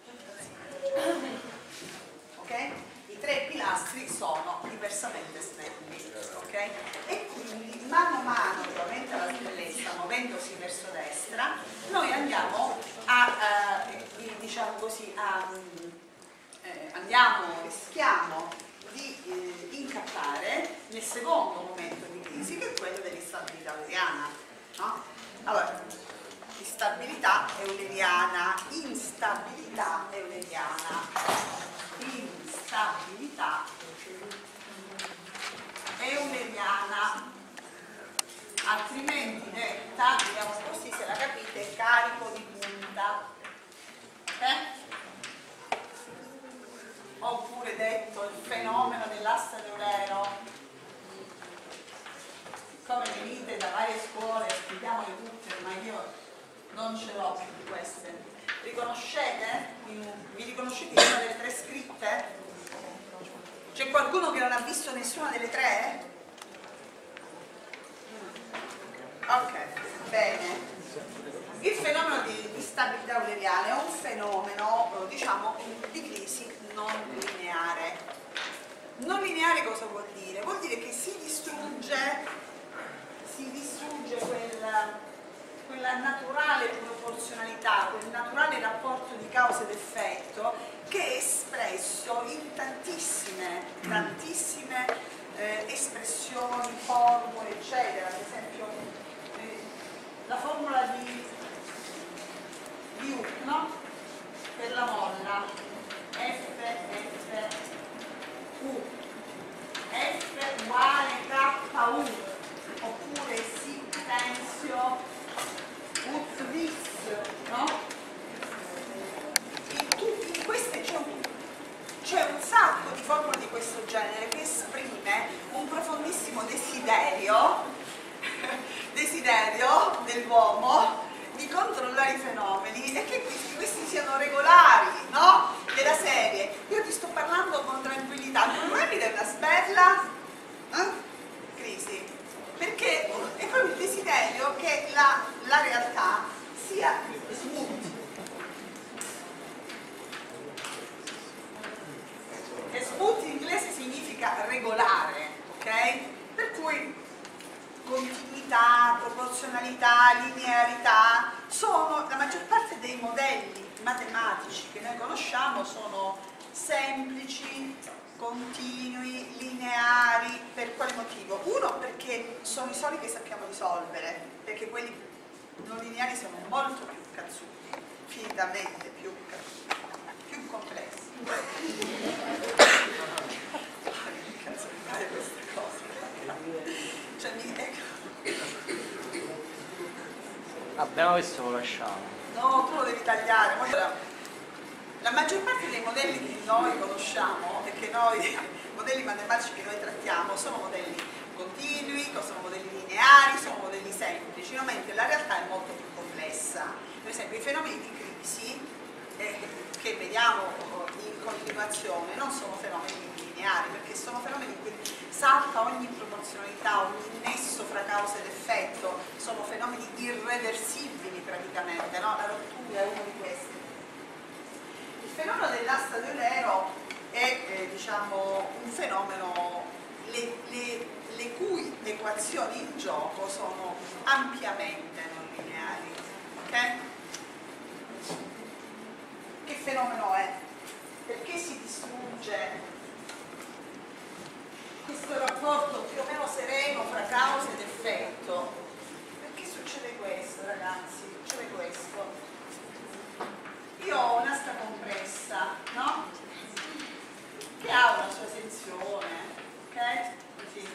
Ok? I tre pilastri sono diversamente snelli, ok? E quindi mano a mano che aumenta la snellezza muovendosi verso destra, noi andiamo a, eh, diciamo così, a, eh, andiamo, rischiamo di eh, incappare nel secondo momento di crisi, che è quello dell'instabilità euleriana, no? Allora, instabilità euleriana, instabilità euleriana. Instabilità euleriana, altrimenti detta, vediamo così se la capite, carico di punta. Eh? oppure detto il fenomeno dell'asta d'Eulero. Come venite da varie scuole, studiamole tutte, ma io non ce l'ho più di queste. Riconoscete? Vi riconoscete una delle tre scritte? C'è qualcuno che non ha visto nessuna delle tre? Ok, bene. Il fenomeno di, di stabilità euleriana è un fenomeno, diciamo, di crisi non lineare. Non lineare cosa vuol dire? Vuol dire che si distrugge, si distrugge quel, quella naturale proporzionalità, quel naturale rapporto di causa ed effetto che è espresso in tantissime, tantissime eh, espressioni, formule, eccetera. Ad esempio, eh, la formula di di U, no? Per la molla F, F, U, F uguale K U, oppure si tensio ut vis, no? In, tutti, in queste c'è un, c'è un sacco di formule di questo genere che esprime un profondissimo desiderio desiderio dell'uomo di controllare i fenomeni e che questi, questi siano regolari, no? Della serie. Io ti sto parlando con tranquillità, non mi dai una sberla? Eh? Crisi. Perché è proprio il desiderio che la, la realtà sia smooth. E smooth in inglese significa regolare, ok? Per cui continuità, proporzionalità, linearità, sono la maggior parte dei modelli matematici che noi conosciamo sono semplici, continui, lineari. Per quale motivo? Uno, perché sono i soli che sappiamo risolvere, perché quelli non lineari sono molto più cazzuti, infinitamente più cazzuti, più complessi. Cazzo di fare queste cose. Cioè, mi, ecco. Abbiamo visto lo lasciamo. No, tu lo devi tagliare. La maggior parte dei modelli che noi conosciamo e che noi, modelli matematici che noi trattiamo, sono modelli continui, sono modelli lineari, sono modelli semplici, no? Mentre la realtà è molto più complessa. Per esempio, i fenomeni di crisi eh, che vediamo in continuazione non sono fenomeni lineari, perché sono fenomeni in cui salta ogni proporzionalità, ogni nesso fra causa ed effetto, sono fenomeni irreversibili praticamente, no? La rottura è uno di questi. Il fenomeno dell'asta d'Eulero è eh, diciamo, un fenomeno le, le, le cui equazioni in gioco sono ampiamente non lineari. Okay? Che fenomeno è? Perché si distrugge questo rapporto più o meno sereno fra causa ed effetto? Perché succede questo, ragazzi? Succede questo. Io ho un'asta compressa, no? Che ha una sua tensione, ok? Così.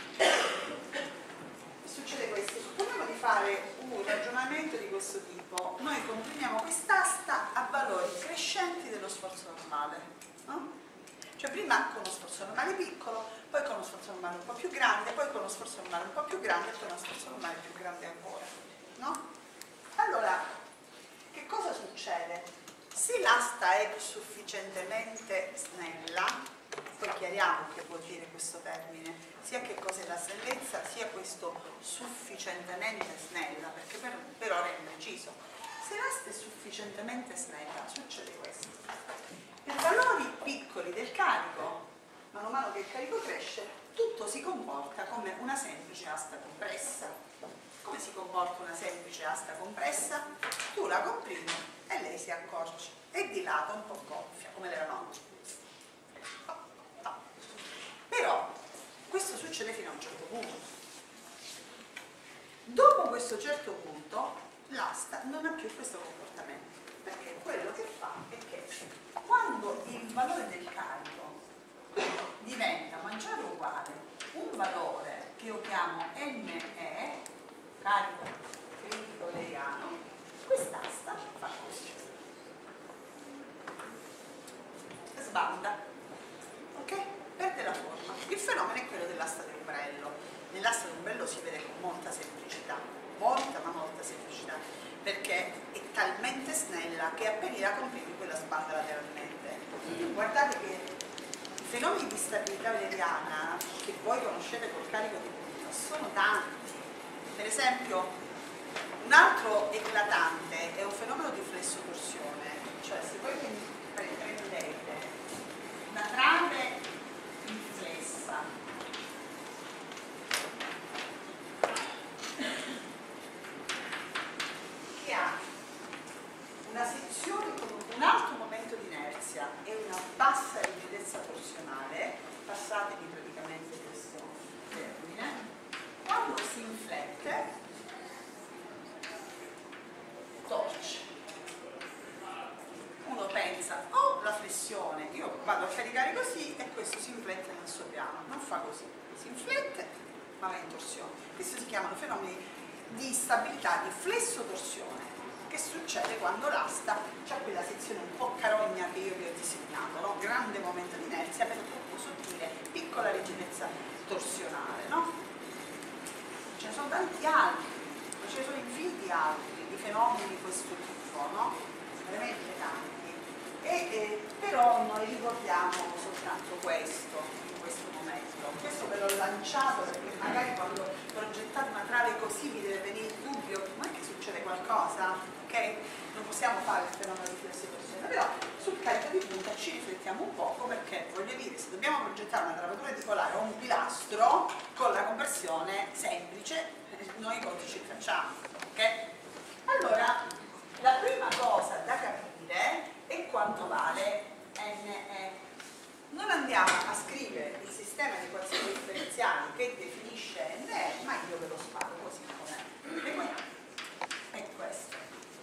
Succede questo. Supponiamo di fare un ragionamento di questo tipo. Noi comprimiamo quest'asta a valori crescenti dello sforzo normale, no? Cioè prima con uno sforzo normale piccolo, poi con uno sforzo normale un po' più grande, poi con uno sforzo normale un po' più grande e poi uno sforzo normale più grande ancora, no? Allora, che cosa succede? Se l'asta è sufficientemente snella, poi chiariamo che vuol dire questo termine, sia che cos'è la snellezza, sia questo sufficientemente snella, perché per, per ora è impreciso. Se l'asta è sufficientemente snella, succede questo. Per valori piccoli del carico, mano a mano che il carico cresce, tutto si comporta come una semplice asta compressa. Come si comporta una semplice asta compressa? Tu la comprimi e lei si accorge e dilata un po' gonfia, come le ranocchie. Però questo succede fino a un certo punto. Dopo questo certo punto l'asta non ha più questo comportamento, perché quello che fa è che quando il valore del carico diventa maggiore o uguale un valore che io chiamo N E, carico critico euleriano, quest'asta fa così, sbanda, ok? Perde la forma. Il fenomeno è quello dell'asta d'ombrello. Nell'asta d'ombrello si vede con molta semplicità, molta ma molta semplicità, perché è talmente snella che appena la comprimi quella sbanda lateralmente. Guardate che i fenomeni di stabilità valeriana che voi conoscete col carico di punta sono tanti. Per esempio, un altro eclatante è un fenomeno di flessotorsione, cioè se voi prendete una trave inflessa che ha una sezione con un alto momento di inerzia e una bassa rigidezza torsionale, passatemi praticamente questo termine, quando si inflette torce. Uno pensa, oh la flessione, io vado a caricare così e questo si inflette nel suo piano, non fa così, si inflette ma va in torsione. Questi si chiamano fenomeni di stabilità di flessotorsione, che succede quando l'asta c'ha quella sezione un po' carogna che io vi ho disegnato, no? Grande momento di inerzia, però troppo sottile, piccola rigidezza torsionale, no? Ce ne sono tanti altri, ma ce ne sono infiniti altri di fenomeni di questo tipo, no? Veramente tanti. E, eh, però noi ricordiamo soltanto questo in questo momento. Questo ve l'ho lanciato perché magari quando progettate una trave così vi deve venire il dubbio, ma è che succede qualcosa? Ok? Non possiamo fare il fenomeno di flessione, però sul carico di punta ci riflettiamo un poco, perché voglio dire, se dobbiamo progettare una travatura edicolare o un pilastro con la conversione semplice, noi i conti ci facciamo, ok? Allora, la prima cosa da capire è quanto vale N E. Non andiamo a scrivere il sistema di equazioni differenziali che definisce N E, ma io ve lo sparo così com'è. L'equazione è questa.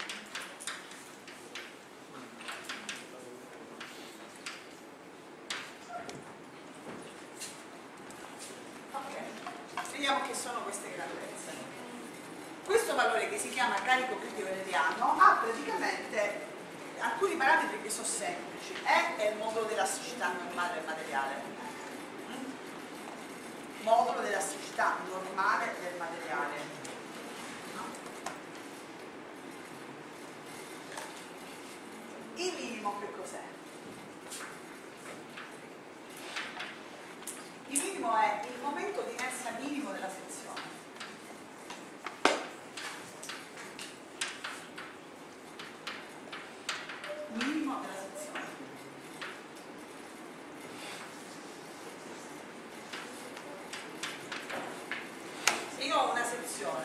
Ok, vediamo che sono queste grandezze. Questo valore che si chiama carico critico valeriano ha praticamente alcuni parametri che sono semplici. E è il modulo dell'elasticità normale del materiale. Modulo dell'elasticità normale del materiale. Il minimo che cos'è? Il minimo è il momento di inerzia minimo della sezione. Minimo della sezione. Se io ho una sezione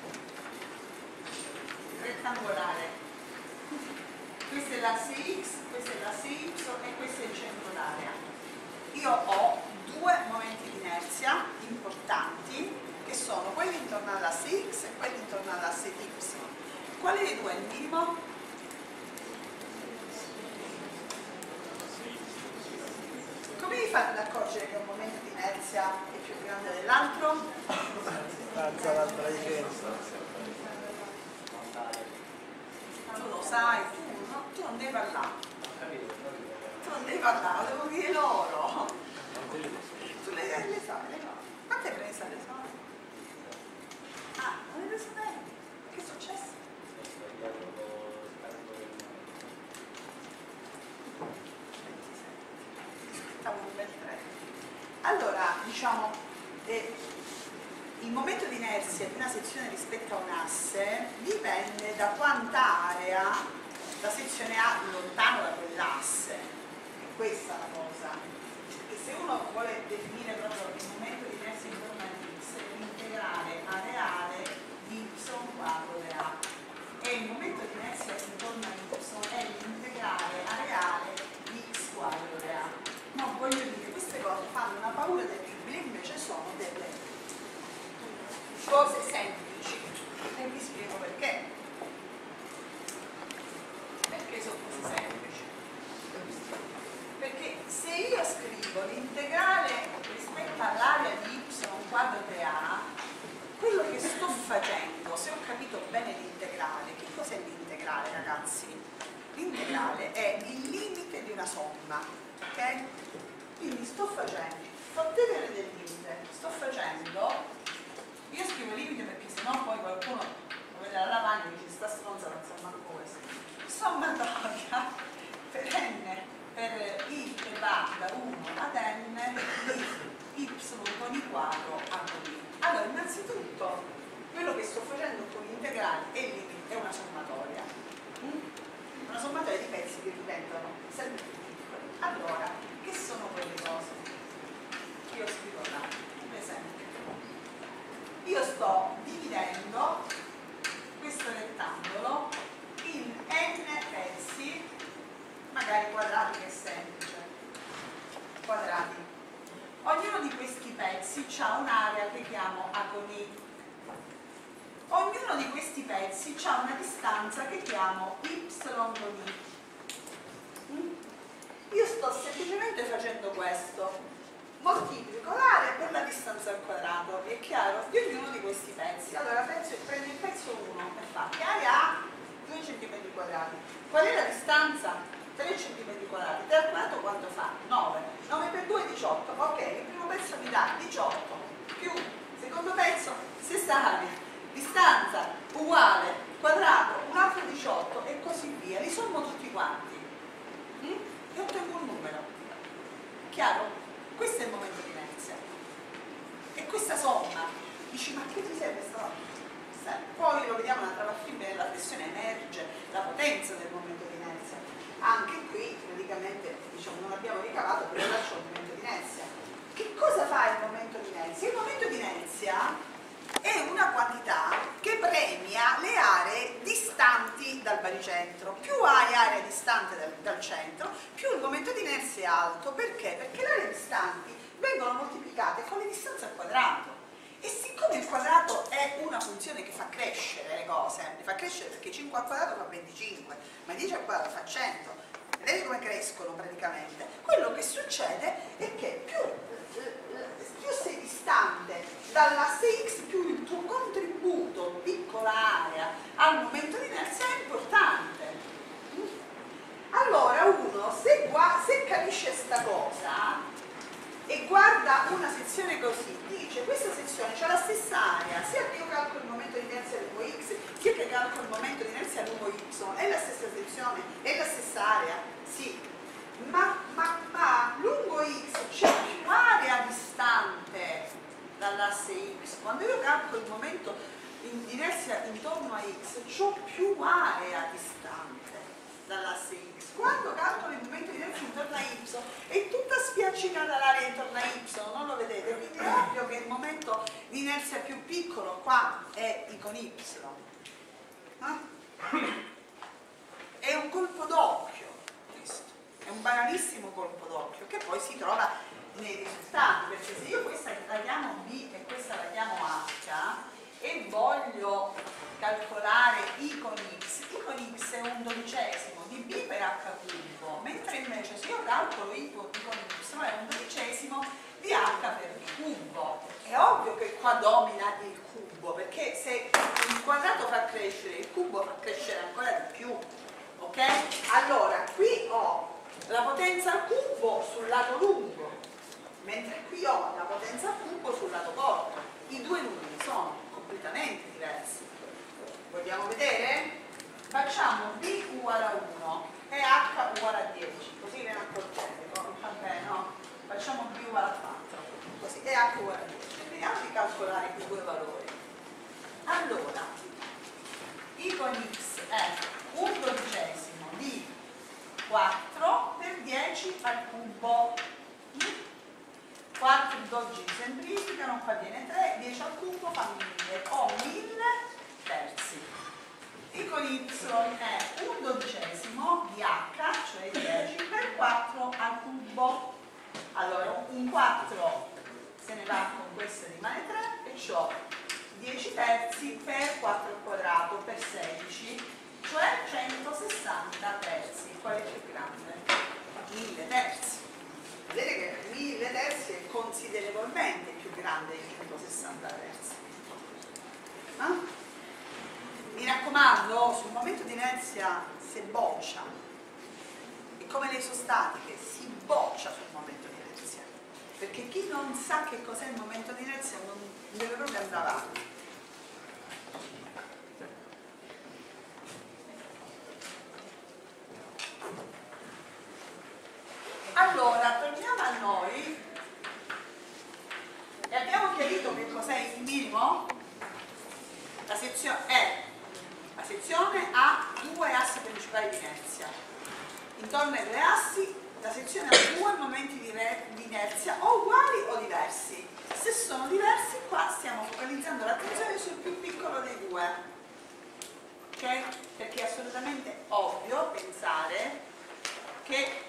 rettangolare, questa è l'asse X, questa è l'asse Y e questo è il centro d'area, io ho due momenti di inerzia importanti che sono quelli intorno all'asse X e quelli intorno all'asse Y. Quale dei due è il minimo? Come vi fate ad accorgere che un momento di inerzia è più grande dell'altro? Alza l'altra licenza. Tu lo sai, tu, no? Tu non devi parlare. Tu non devi parlare, lo devo dire loro. Tu le, le sai, le cose. Quante prese le sai? Ah, non le prese bene. Che è successo? Un bel tre. Allora, diciamo, eh, il momento di inerzia di una sezione rispetto a un asse dipende da quanta area la sezione ha lontano da quell'asse. È questa la cosa. E se uno vuole definire proprio il momento di inerzia intorno a x, è l'integrale areale di y quadro di A. E il momento di inerzia intorno a y è l'integrale areale di x quadro di A. No, voglio dire, queste cose fanno una paura terribile, invece sono delle cose semplici. E vi spiego perché. Perché sono cose semplici? Perché se io scrivo l'integrale rispetto all'area di y quadro di A, quello che sto facendo, se ho capito bene l'integrale, che cos'è l'integrale, ragazzi? L'integrale è il limite di una somma, ok? Quindi sto quadro a B. Allora, innanzitutto, quello che sto facendo con gli integrali e i limiti è una sommatoria. Mm? Una sommatoria di pezzi che diventano sempre più piccoli. Allora, che sono quelle cose? Io scrivo là, un esempio. Io sto dividendo questo rettangolo in n pezzi, magari quadrati, che è semplice, quadrati. Ognuno di questi pezzi ha un'area che chiamo A con I. Ognuno di questi pezzi ha una distanza che chiamo Y con I. Mm? Io sto semplicemente facendo questo. Moltiplico l'area per la distanza al quadrato, è chiaro, di ognuno di questi pezzi. Allora penso, prendo il pezzo uno e fa che area ha due centimetri quadrati. Qual è la distanza? tre centimetri quadrati. tre al quadrato quanto fa? nove. nove per due è diciotto. Ok, il primo pezzo mi dà diciotto più il secondo pezzo stessa area, distanza uguale quadrato, un altro diciotto e così via. Li sommo tutti quanti mm? e ottengo un numero. Chiaro? Questo è il momento di inerzia. E questa somma, dici ma che ti serve questa somma? Poi lo vediamo un'altra volta, nella flessione emerge la potenza del momento di inerzia. Anche qui praticamente diciamo, non abbiamo ricavato, però lascio il momento di inerzia. Che cosa fa il momento di inerzia? Il momento di inerzia è una quantità che premia le aree distanti dal baricentro. Più hai area distante dal, dal centro, più il momento di inerzia è alto. Perché? Perché le aree distanti vengono moltiplicate con le distanze al quadrato. E siccome il quadrato è una funzione che fa crescere le cose, le fa crescere perché cinque al quadrato fa venticinque, ma dieci al quadrato fa cento, vedete come crescono praticamente? Quello che succede è che più, più sei distante dall'asse x, più il tuo contributo, piccola area, al momento di inerzia è importante. Allora uno, se, se capisce sta cosa e guarda una sezione così, dice questa sezione c'ha la stessa area, sia che io calcolo il momento di inerzia lungo x, sia che calcolo il momento di inerzia lungo y, è la stessa sezione, è la stessa area, sì, ma, ma, ma lungo x c'è più area distante dall'asse x. Quando io calcolo il momento di inerzia intorno a x, ho più area distante dall'asse x. Quando calcolo il momento di inerzia intorno a y è tutta spiaccicata l'area intorno a y, non lo vedete? Quindi è ovvio che il momento di inerzia più piccolo qua è I con y. Eh? È un colpo d'occhio questo, è un banalissimo colpo d'occhio che poi si trova nei risultati, perché se io questa la chiamo B e questa la chiamo H e voglio calcolare I con X, I con X è un dodicesimo di B per H cubo, mentre invece se io calcolo I con Y è un dodicesimo di H per B cubo. È ovvio che qua domina il cubo, perché se il quadrato fa crescere, il cubo fa crescere ancora di più, ok? Allora, qui ho la potenza al cubo sul lato lungo, mentre qui ho la potenza al cubo sul lato corto. I due numeri sono completamente diversi. Vogliamo vedere? Facciamo B uguale a uno e H uguale a dieci, così ve ne accorgete. Va bene, no? Facciamo B uguale a quattro, così, e H uguale a dieci. Vediamo di calcolare i due valori. Allora, I con X è un dodicesimo di quattro per dieci al cubo. quattro dodici semplificano, qua viene tre, dieci al cubo fa mille, ho mille terzi. I con Y è un dodicesimo di H, cioè dieci, per quattro al cubo. Allora un quattro se ne va con questo e rimane tre e ho dieci terzi per quattro al quadrato per sedici, cioè centosessanta terzi. Qual è più grande? mille terzi. Vedete che mille terzi è considerevolmente più grande di centosessanta terzi. Eh? Mi raccomando, sul momento di inerzia si boccia, è come le isostatiche, si boccia sul momento di inerzia, perché chi non sa che cos'è il momento di inerzia non deve proprio andare avanti. Allora, torniamo a noi e abbiamo cos'è il minimo? La sezione è la sezione ha due assi principali di inerzia. Intorno ai due assi la sezione ha due momenti di, di inerzia o uguali o diversi. Se sono diversi, qua stiamo focalizzando l'attenzione sul più piccolo dei due. Ok? Perché è assolutamente ovvio pensare che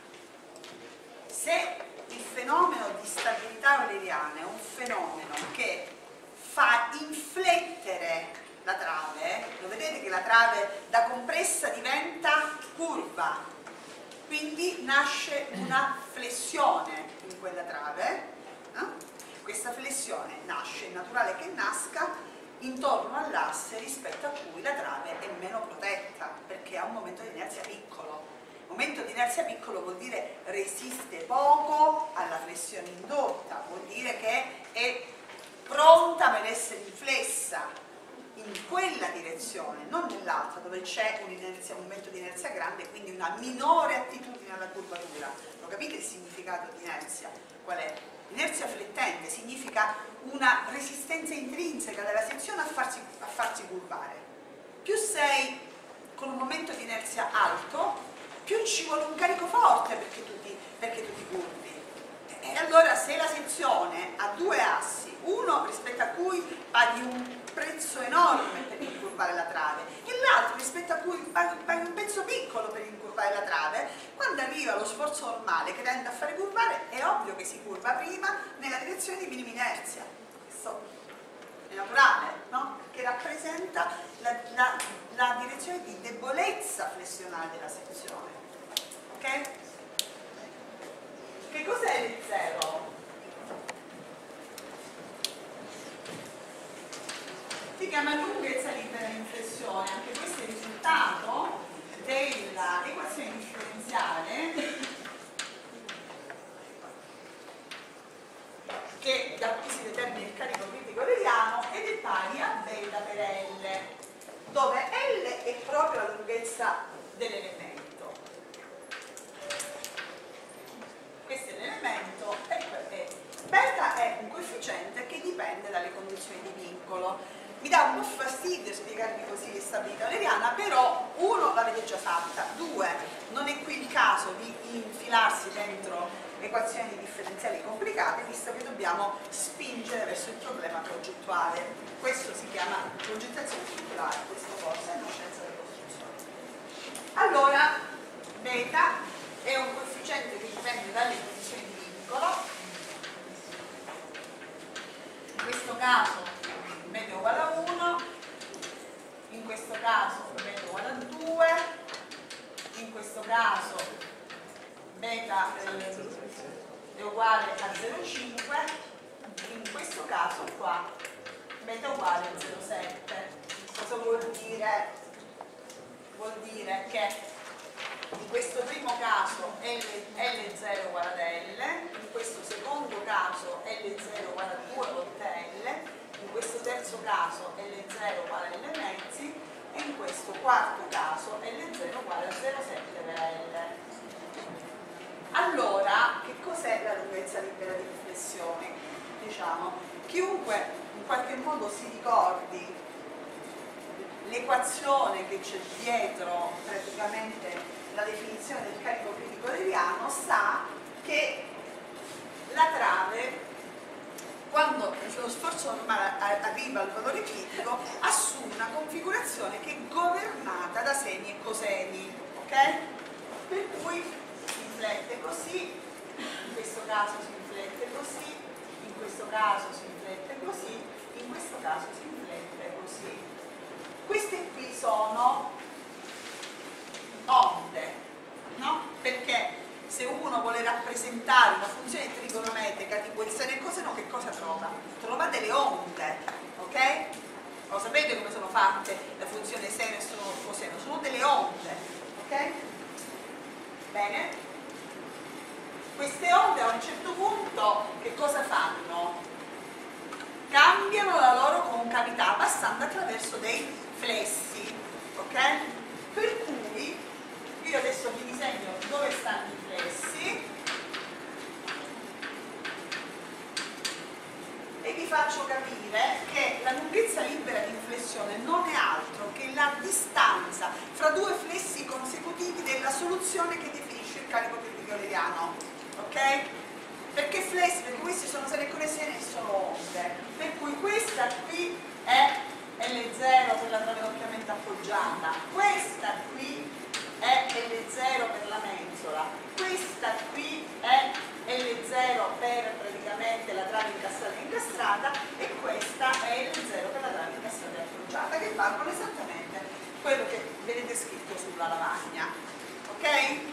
se il fenomeno di stabilità euleriana è un fenomeno che fa inflettere la trave, lo vedete che la trave da compressa diventa curva, quindi nasce una flessione in quella trave, no? Questa flessione nasce, è naturale che nasca intorno all'asse rispetto a cui la trave è meno protetta, perché ha un momento di inerzia piccolo. Momento di inerzia piccolo vuol dire resiste poco alla flessione indotta, vuol dire che è pronta per essere inflessa in quella direzione, non nell'altra dove c'è un, inerzia, un momento di inerzia grande, quindi una minore attitudine alla curvatura. Lo capite il significato di inerzia? Qual è? Inerzia flettente significa una resistenza intrinseca della sezione a farsi, a farsi curvare. Più sei con un momento di inerzia alto, più ci vuole un carico forte perché tu ti, perché tu ti curvi. E allora se la sezione ha due assi, uno rispetto a cui paghi un prezzo enorme per incurvare la trave e l'altro rispetto a cui paghi, paghi un pezzo piccolo per incurvare la trave, quando arriva lo sforzo normale che tende a fare curvare è ovvio che si curva prima nella direzione di minima inerzia. Questo è naturale, no? Che rappresenta la, la, la direzione di debolezza flessionale della sezione. Ok? Che cos'è il zero? Si chiama lunghezza libera di inflessione, anche questo è il risultato dell'equazione differenziale che da cui si determina il carico critico euleriano ed è pari a beta per L, dove L è proprio la lunghezza dell'elemento. Questo è l'elemento e beta è un coefficiente che dipende dalle condizioni di vincolo. Mi dà un po' fastidio spiegarvi così che stabilità euleriana, però uno l'avete già fatta, due non è qui il caso di infilarsi dentro equazioni differenziali complicate, visto che dobbiamo spingere verso il problema progettuale. Questo si chiama progettazione strutturale, questo forse è una scienza della costruzione. Allora, beta è un coefficiente che dipende dalle condizioni di vincolo. In questo caso beta è uguale a uno, in questo caso beta è uguale a due, in questo caso beta è uguale a zero virgola cinque, in questo caso qua beta è uguale a zero virgola sette. Cosa vuol dire? Vuol dire che in questo primo caso L zero uguale ad L, in questo secondo caso L zero uguale a due volte L, in questo terzo caso L zero uguale a L mezzi e in questo quarto caso L zero uguale a zero virgola sette per L. Allora, che cos'è la lunghezza libera di riflessione? Diciamo, chiunque in qualche modo si ricordi l'equazione che c'è dietro praticamente la definizione del carico critico euleriano sa che la trave, quando lo sforzo normale arriva al valore critico, assume una configurazione che è governata da seni e coseni, ok? Per cui si inflette così, in questo caso si inflette così, in questo caso si inflette così, in questo caso si inflette così. Queste qui sono onde, no? Perché se uno vuole rappresentare una funzione trigonometrica tipo il seno e il coseno, che cosa trova? Trova delle onde, ok? Lo sapete come sono fatte la funzione seno e coseno? Sono delle onde, ok? Bene? Queste onde a un certo punto che cosa fanno? Cambiano la loro concavità passando attraverso dei flessi, ok? Per cui io adesso vi disegno dove stanno i flessi e vi faccio capire che la lunghezza libera di inflessione non è altro che la distanza fra due flessi consecutivi della soluzione che definisce il carico euleriano, ok? Perché flessi, perché questi sono serie connessioni e sono onde, per cui questa qui è L zero per la trave doppiamente appoggiata, questa qui è L zero per la mensola, questa qui è L zero per praticamente la trave incastrata e incastrata e questa è L zero per la trave incastrata e appoggiata, che valgono esattamente quello che vedete scritto sulla lavagna, ok?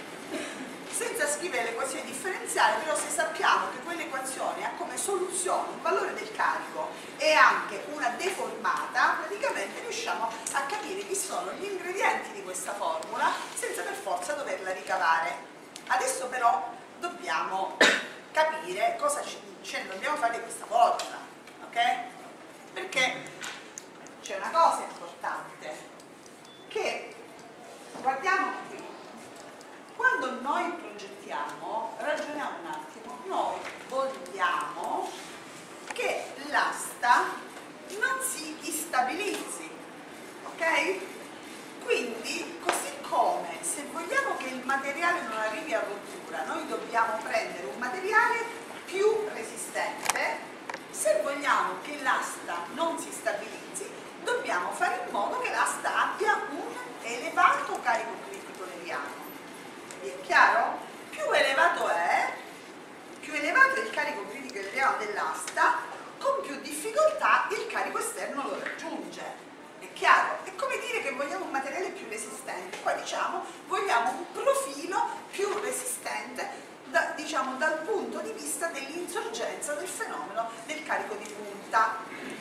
Senza scrivere l'equazione differenziale, però se sappiamo che quell'equazione ha come soluzione un valore del carico e anche una deformata, praticamente riusciamo a capire chi sono gli ingredienti di questa formula senza per forza doverla ricavare. Adesso però dobbiamo capire cosa ci, ce ne dobbiamo fare di questa formula, ok? Perché c'è una cosa importante, che guardiamo qui. Quando noi progettiamo, ragioniamo un attimo, noi vogliamo che l'asta non si instabilizzi, ok? Quindi, così come se vogliamo che il materiale non arrivi a rottura, noi dobbiamo prendere un materiale più resistente, se vogliamo che l'asta non si stabilizzi, dobbiamo fare in modo che l'asta abbia un elevato carico critico euleriano. Vi è chiaro? Più elevato è, più elevato è il carico critico euleriano dell'asta, con più difficoltà il carico esterno lo raggiunge. È chiaro? È come dire che vogliamo un materiale più resistente. Qua diciamo vogliamo un profilo più resistente da, diciamo, dal punto di vista dell'insorgenza del fenomeno del carico di punta.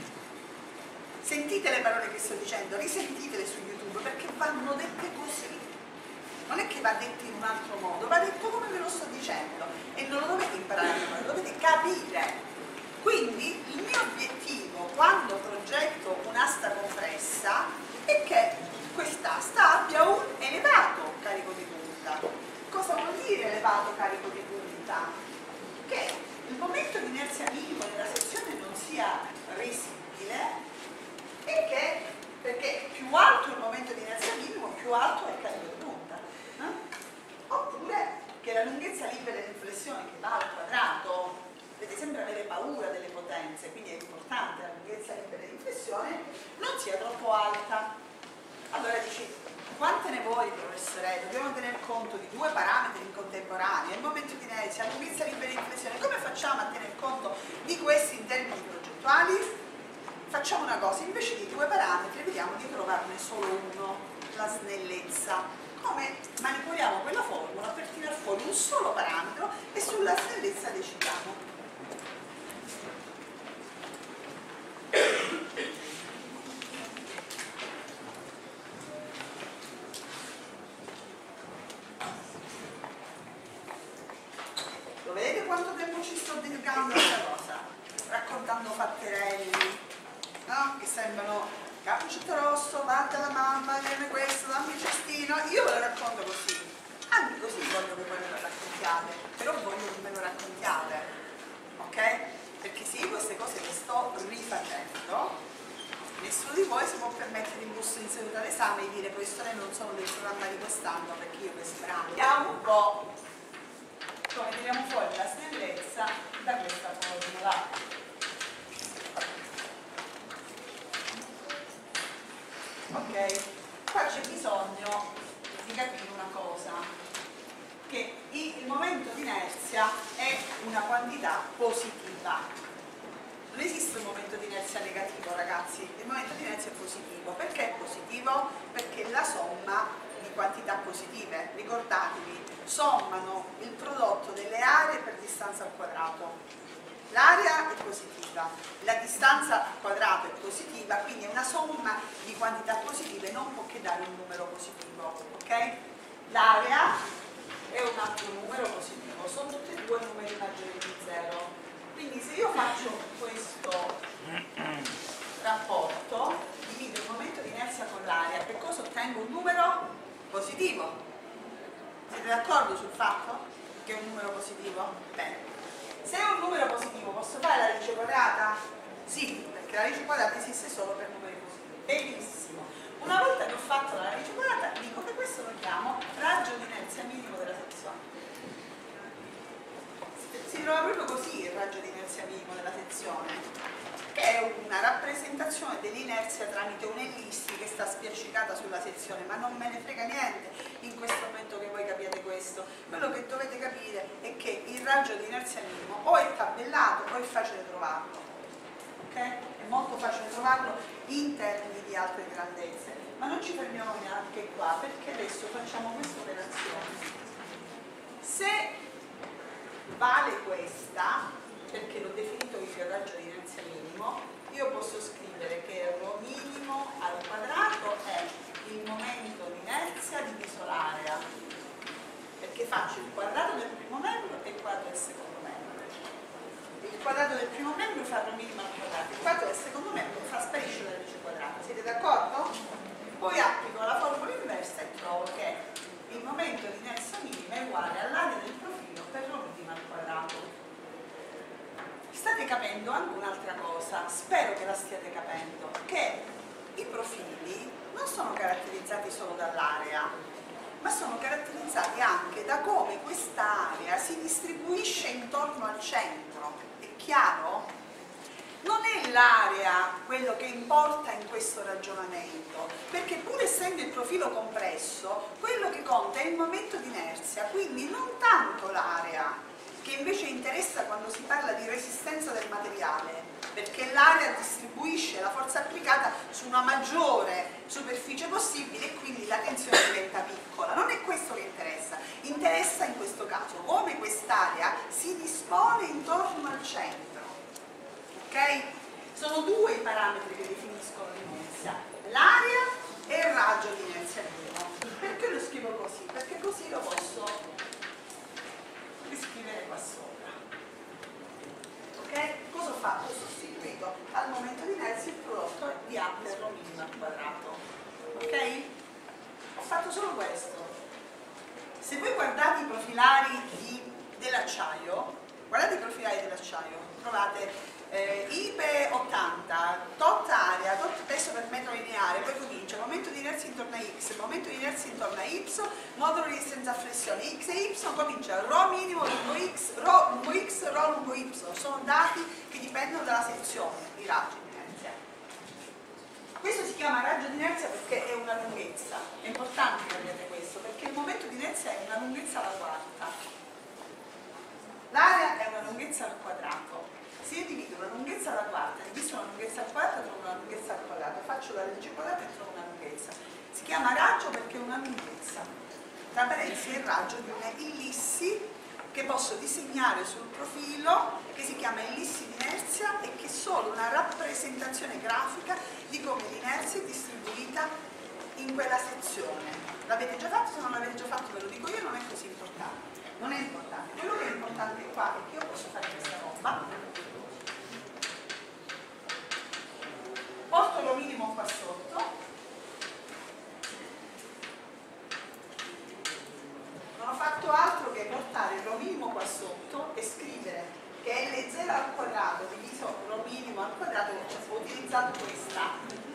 Sentite le parole che sto dicendo, risentitele su YouTube perché vanno dette così. Non è che va detto in un altro modo, va detto come ve lo sto dicendo e non lo dovete imparare a fare, lo dovete capire. Quindi il mio obiettivo quando progetto un'asta compressa è che quest'asta abbia un elevato carico di punta. Cosa vuol dire elevato carico di punta? Che il momento di inerzia minimo della sezione non sia risibile e che, perché più alto il momento di inerzia minimo, più alto è il carico di punta. Oppure che la lunghezza libera di inflessione che va al quadrato, dovete sempre avere paura delle potenze, quindi è importante la lunghezza libera di inflessione, non sia troppo alta. Allora dici, quante ne vuoi professore? Dobbiamo tener conto di due parametri in contemporanea, il momento di inerzia, la lunghezza libera di inflessione, come facciamo a tener conto di questi in termini progettuali? Facciamo una cosa, invece di due parametri vediamo di trovarne solo uno, la snellezza. Come manipoliamo quella formula per tirar fuori un solo parametro e sulla snellezza decidiamo. Lo vedete quanto tempo ci sto dedicando a questa cosa? Raccontando fatterelli, no? Che sembrano cappuccetto rosso, va dalla mamma, viene questo, dammi il cestino, io ve lo racconto così, anche così voglio che voi me lo raccontiate, però voglio che me lo raccontiate, ok? Perché se io queste cose le sto rifacendo, nessuno di voi si può permettere in busto in seduta d'esame di dire queste non sono del programma di quest'anno perché io queste bravo. Vediamo un po' come tiriamo fuori la snellezza da questa formula. Ok, qua c'è bisogno di capire una cosa, che il momento di inerzia è una quantità positiva. Non esiste un momento di inerzia negativo, ragazzi, il momento di inerzia è positivo. Perché è positivo? Perché la somma di quantità positive, ricordatevi, sommano il prodotto delle aree per distanza al quadrato. L'area è positiva, la distanza al quadrato è positiva, quindi è una somma di quantità positive, non può che dare un numero positivo, ok? L'area è un altro numero positivo, sono tutti e due numeri maggiori di zero. Quindi se io faccio questo rapporto, divido il momento di inerzia con l'area, che cosa ottengo? Un numero positivo. Siete d'accordo sul fatto che è un numero positivo? Bene. Se è un numero positivo posso Posso fare la radice quadrata? Sì, perché la radice quadrata esiste solo per numeri positivi. Benissimo. Una volta che ho fatto la radice quadrata, dico che questo lo chiamo raggio di inerzia minimo della sezione. Si trova proprio così il raggio di inerzia minimo della sezione, che è una rappresentazione dell'inerzia tramite un'ellissi che sta spiaccicata sulla sezione, ma non me ne frega niente in questo momento che voi capiate questo. Quello che dovete capire è che il raggio di inerzia minimo o è tabellato o è facile trovarlo, ok? È molto facile trovarlo in termini di altre grandezze, ma non ci fermiamo neanche qua, perché adesso facciamo questa operazione. Se vale questa, perché l'ho definito io il raggio di inerzia minimo, io posso scrivere che ρ minimo al quadrato è il momento di inerzia diviso l'area, perché faccio il quadrato del primo membro e il quadrato del secondo membro. Il quadrato del primo membro fa ρ minimo al quadrato, il quadrato del secondo membro fa sparisce la radice quadrata. Siete d'accordo? Poi applico la formula inversa e trovo che il momento di inerzia minima è uguale all'area del profilo per ρ minimo al quadrato. State capendo anche un'altra cosa, spero che la stiate capendo, che i profili non sono caratterizzati solo dall'area, ma sono caratterizzati anche da come questa area si distribuisce intorno al centro. È chiaro? Non è l'area quello che importa in questo ragionamento, perché pur essendo il profilo compresso, quello che conta è il momento di inerzia, quindi non tanto l'area, che invece interessa quando si parla di resistenza del materiale, perché l'area distribuisce la forza applicata su una maggiore superficie possibile e quindi la tensione diventa piccola. Non è questo che interessa, interessa in questo caso come quest'area si dispone intorno al centro. Ok? Sono due i parametri che definiscono l'inerzia, l'area e il raggio di inerzia minimo. Perché lo scrivo così? Perché così lo posso riscrivere qua sopra. Ok? Cosa ho fatto? Ho sostituito al momento di inerzia il prodotto di A per ρ minimo al quadrato. Ok? Ho fatto solo questo. Se voi guardate i profilari dell'acciaio, guardate i profilari dell'acciaio, trovate eh, I P E ottanta, tot area, tot peso per metro lineare, poi comincia momento di inerzia intorno a X, momento di inerzia intorno a Y, modulo di resistenza a flessione X e Y, comincia ρ minimo lungo X, ρ lungo X, ρ lungo Y, sono dati che dipendono dalla sezione di raggio di inerzia. Questo si chiama raggio di inerzia perché è una lunghezza, è importante che capite questo, perché il momento di inerzia è una lunghezza alla quarta, l'area è una lunghezza al quadrato. Se io divido una lunghezza alla quarta, diviso una lunghezza al quadrato, trovo una lunghezza al quadrato, faccio la radice quadrata e trovo una lunghezza. Si chiama raggio perché è una lunghezza. Tra parentesi è il raggio di una ellissi che posso disegnare sul profilo, che si chiama ellissi di inerzia e che è solo una rappresentazione grafica di come l'inerzia è distribuita in quella sezione. L'avete già fatto? Se non l'avete già fatto ve lo dico io, non è così importante. Non è importante. Quello che è importante qua è che io posso fare questa roba. Porto lo minimo qua sotto, non ho fatto altro che portare lo minimo qua sotto e scrivere che L zero al quadrato diviso lo minimo al quadrato, cioè ho utilizzato questa.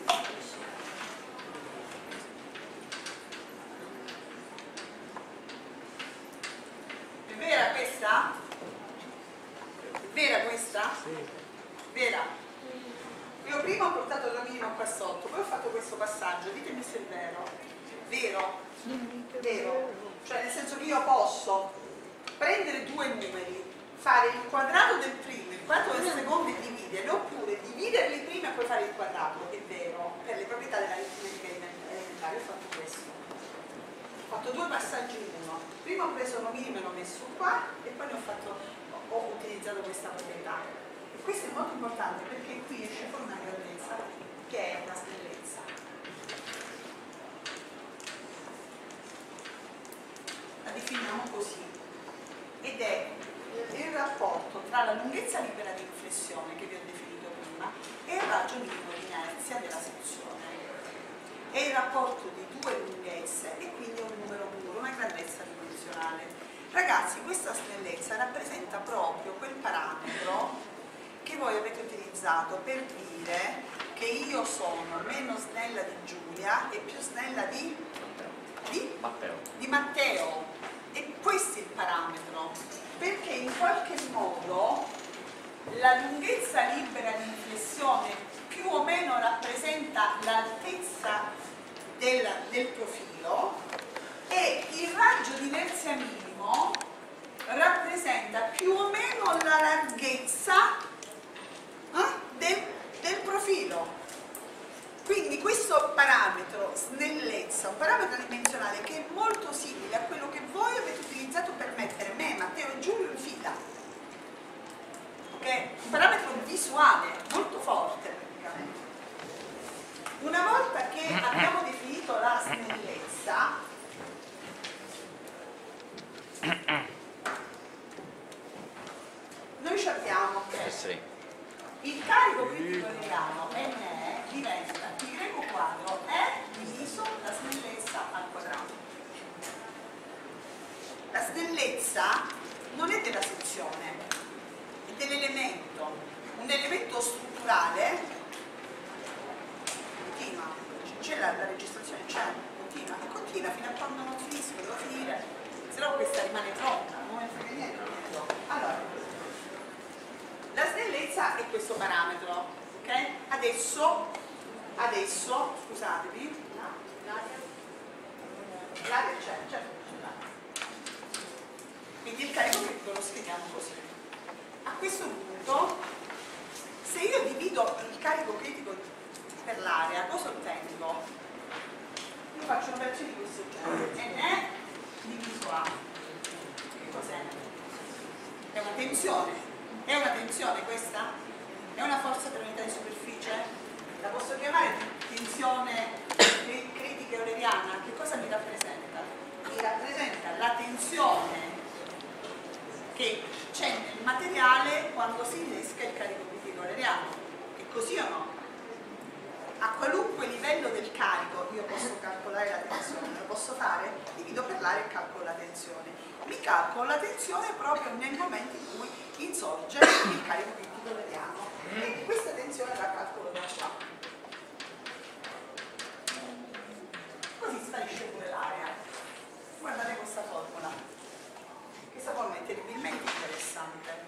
È vera questa? È vera questa? Sì. Vera? Io prima ho portato il minimo qua sotto, poi ho fatto questo passaggio, ditemi se è vero. Vero? Vero? Cioè nel senso che io posso prendere due numeri, fare il quadrato del primo e il quadrato del secondo e dividerli, oppure dividerli prima e poi fare il quadrato, è vero, per le proprietà dell'aritmetica elementare. Ho fatto questo. Ho fatto due passaggi in uno. Prima ho preso lo minimo e l'ho messo qua e poi ne ho, fatto, ho utilizzato questa proprietà. Questo è molto importante perché qui esce fuori una grandezza che è una snellezza. La definiamo così. Ed è il rapporto tra la lunghezza libera di riflessione che vi ho definito prima e il raggio minimo di inerzia della sezione. È il rapporto di due lunghezze e quindi è un numero puro, una grandezza dimensionale. Ragazzi, questa snellezza rappresenta proprio quel parametro voi avete utilizzato per dire che io sono meno snella di Giulia e più snella di, di? Matteo. di Matteo. E questo è il parametro, perché in qualche modo la lunghezza libera di inflessione più o meno rappresenta l'altezza del, del profilo e il raggio di inerzia minimo rappresenta più o meno la larghezza eh, del, del profilo. Quindi questo parametro snellezza, un parametro dimensionale che è molto simile a quello che voi avete utilizzato per mettere me, Matteo e Giulio in fila. Ok? Un parametro visuale molto forte praticamente. Una volta che abbiamo definito la snellezza, noi ci abbiamo che il carico critico reale N E diventa pi greco quadro E diviso la snellezza al quadrato. La snellezza non è della sezione, è dell'elemento, un elemento strutturale continua, c'è la, la registrazione, c'è, continua e continua fino a quando non finisco, devo finire, se no questa rimane troppa, non me ne frega niente, non me ne do. Allora, la snellezza è questo parametro, ok? Adesso, adesso, scusatevi, l'aria c'è, certo c'è l'aria. Quindi il carico critico lo scriviamo così. A questo punto, se io divido il carico critico per l'area, cosa ottengo? Io faccio un'operazione di questo genere, N diviso A. Che cos'è? È una tensione. È una tensione questa? È una forza per unità di superficie? La posso chiamare tensione critica euleriana? Che cosa mi rappresenta? Mi rappresenta la tensione che c'è nel materiale quando si innesca il carico critico euleriano. È così o no? A qualunque livello del carico io posso calcolare la tensione, lo posso fare? Divido per l'area e calcolo la tensione. Mi calcolo la tensione proprio nel momento in cui insorge il carico critico euleriano e questa tensione la calcolo da qua. Così sparisce pure l'area. Guardate questa formula. Questa formula è terribilmente interessante.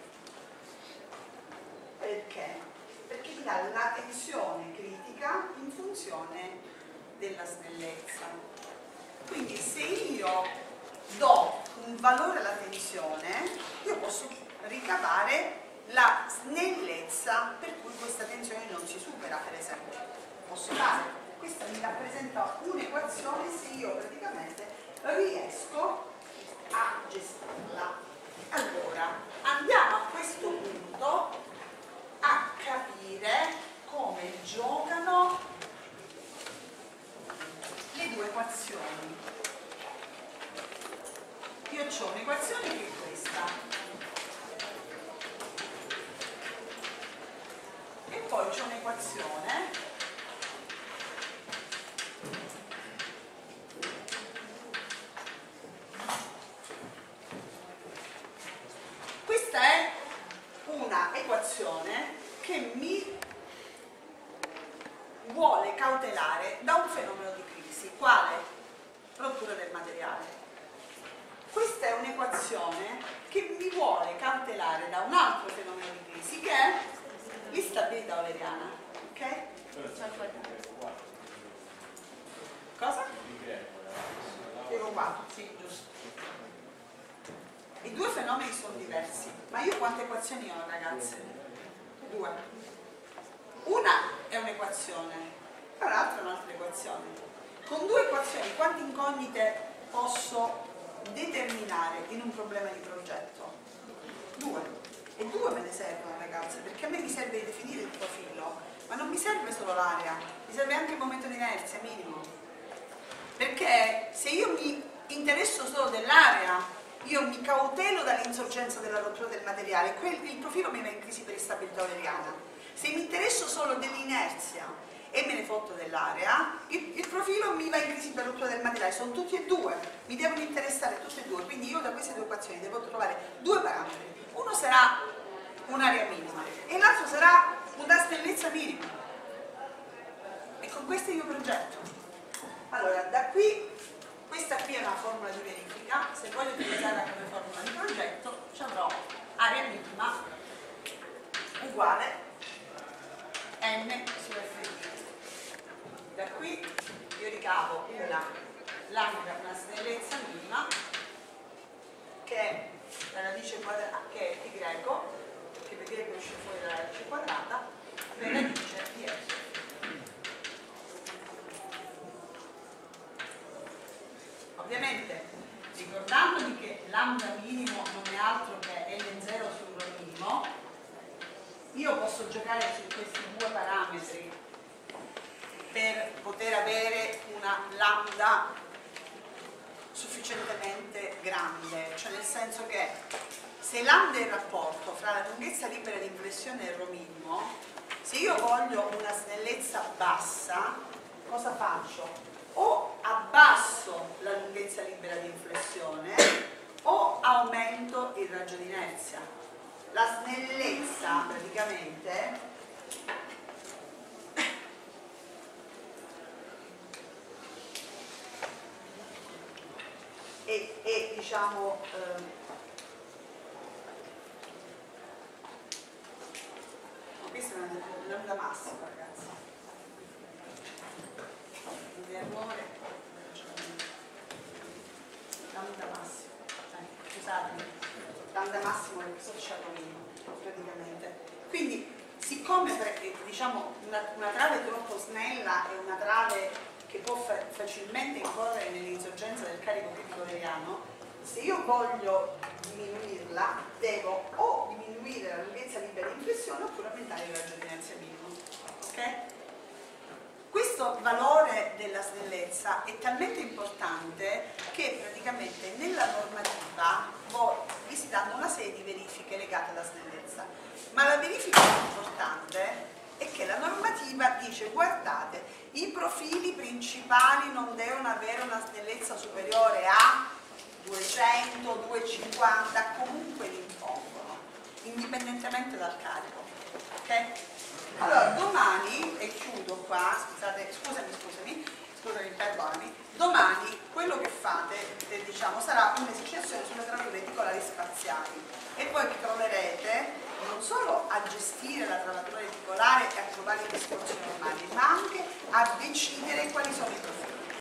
Perché? Perché mi dà la tensione critica in funzione della snellezza. Quindi se io do un valore alla tensione, io posso ricavare la snellezza per cui questa tensione non si supera, per esempio. Posso fare. Questa mi rappresenta un'equazione se io praticamente riesco a gestirla. Allora, andiamo a questo punto a capire come giocano le due equazioni. Io ho un'equazione che è questa e poi c'è un'equazione questa è una equazione che mi vuole cautelare da un fenomeno di crisi. Quale? Rottura del materiale. Questa è un'equazione che mi vuole cautelare da un altro fenomeno di crisi che è l'instabilità euleriana. Ok? Cosa? Dico qua, sì, giusto. I due fenomeni sono diversi, ma io quante equazioni ho, ragazze? Due. Una è un'equazione, e l'altra è un'altra equazione. Con due equazioni quante incognite posso determinare in un problema di progetto? Due. E due me ne servono, ragazze, perché a me mi serve di definire il profilo, ma non mi serve solo l'area, mi serve anche il momento di inerzia minimo. Perché se io mi interesso solo dell'area, io mi cautelo dall'insorgenza della rottura del materiale, quel, il profilo mi va in crisi per instabilità euleriana. Se mi interesso solo dell'inerzia e me ne fotto dell'area, il, il profilo mi va in crisi per rottura del materiale, sono tutti e due, mi devono interessare tutti e due, quindi io da queste due equazioni devo trovare due parametri. Uno sarà un'area minima e l'altro sarà una snellezza minima. E con questo io progetto. Allora, da qui, questa qui è una formula di verifica, se voglio utilizzarla come formula di progetto ci avrò area minima uguale n su F D. Da qui io ricavo una lambda, una snellezza minima che è la radice quadrata, che è pi greco, che vedete che esce fuori dalla radice quadrata, per radice di f. Ovviamente ricordandovi che lambda minimo non è altro che L zero sul rho minimo, io posso giocare su questi due parametri per poter avere una lambda sufficientemente grande, cioè nel senso che se lambda è il rapporto fra la lunghezza libera di inflessione e il rho minimo, se io voglio una snellezza bassa, cosa faccio? O abbasso la lunghezza libera di inflessione o aumento il raggio di inerzia. La snellezza praticamente è, è diciamo eh, questa è una lambda massima, ragazzi. Errore, lambda massimo, eh, scusatemi, lambda massimo è questo sciato minimo praticamente. Quindi siccome diciamo una, una trave troppo snella è una trave che può fa facilmente incorrere nell'insorgenza del carico pitagoriano, se io voglio diminuirla devo o diminuire la lunghezza libera di inflessione oppure aumentare il raggio di inerzia minimo. Ok? Questo valore della snellezza è talmente importante che praticamente nella normativa vi si danno una serie di verifiche legate alla snellezza, ma la verifica più importante è che la normativa dice: guardate, i profili principali non devono avere una snellezza superiore a duecento, duecentocinquanta, comunque li impongono, indipendentemente dal carico. Ok? Allora, domani, e chiudo qua, scusate, scusami, scusami, scusami, perdonami, domani quello che fate, eh, diciamo, sarà un'esercitazione sulle travature reticolari spaziali e poi vi troverete non solo a gestire la travatura reticolare e a trovare i discorsi normali, ma anche a decidere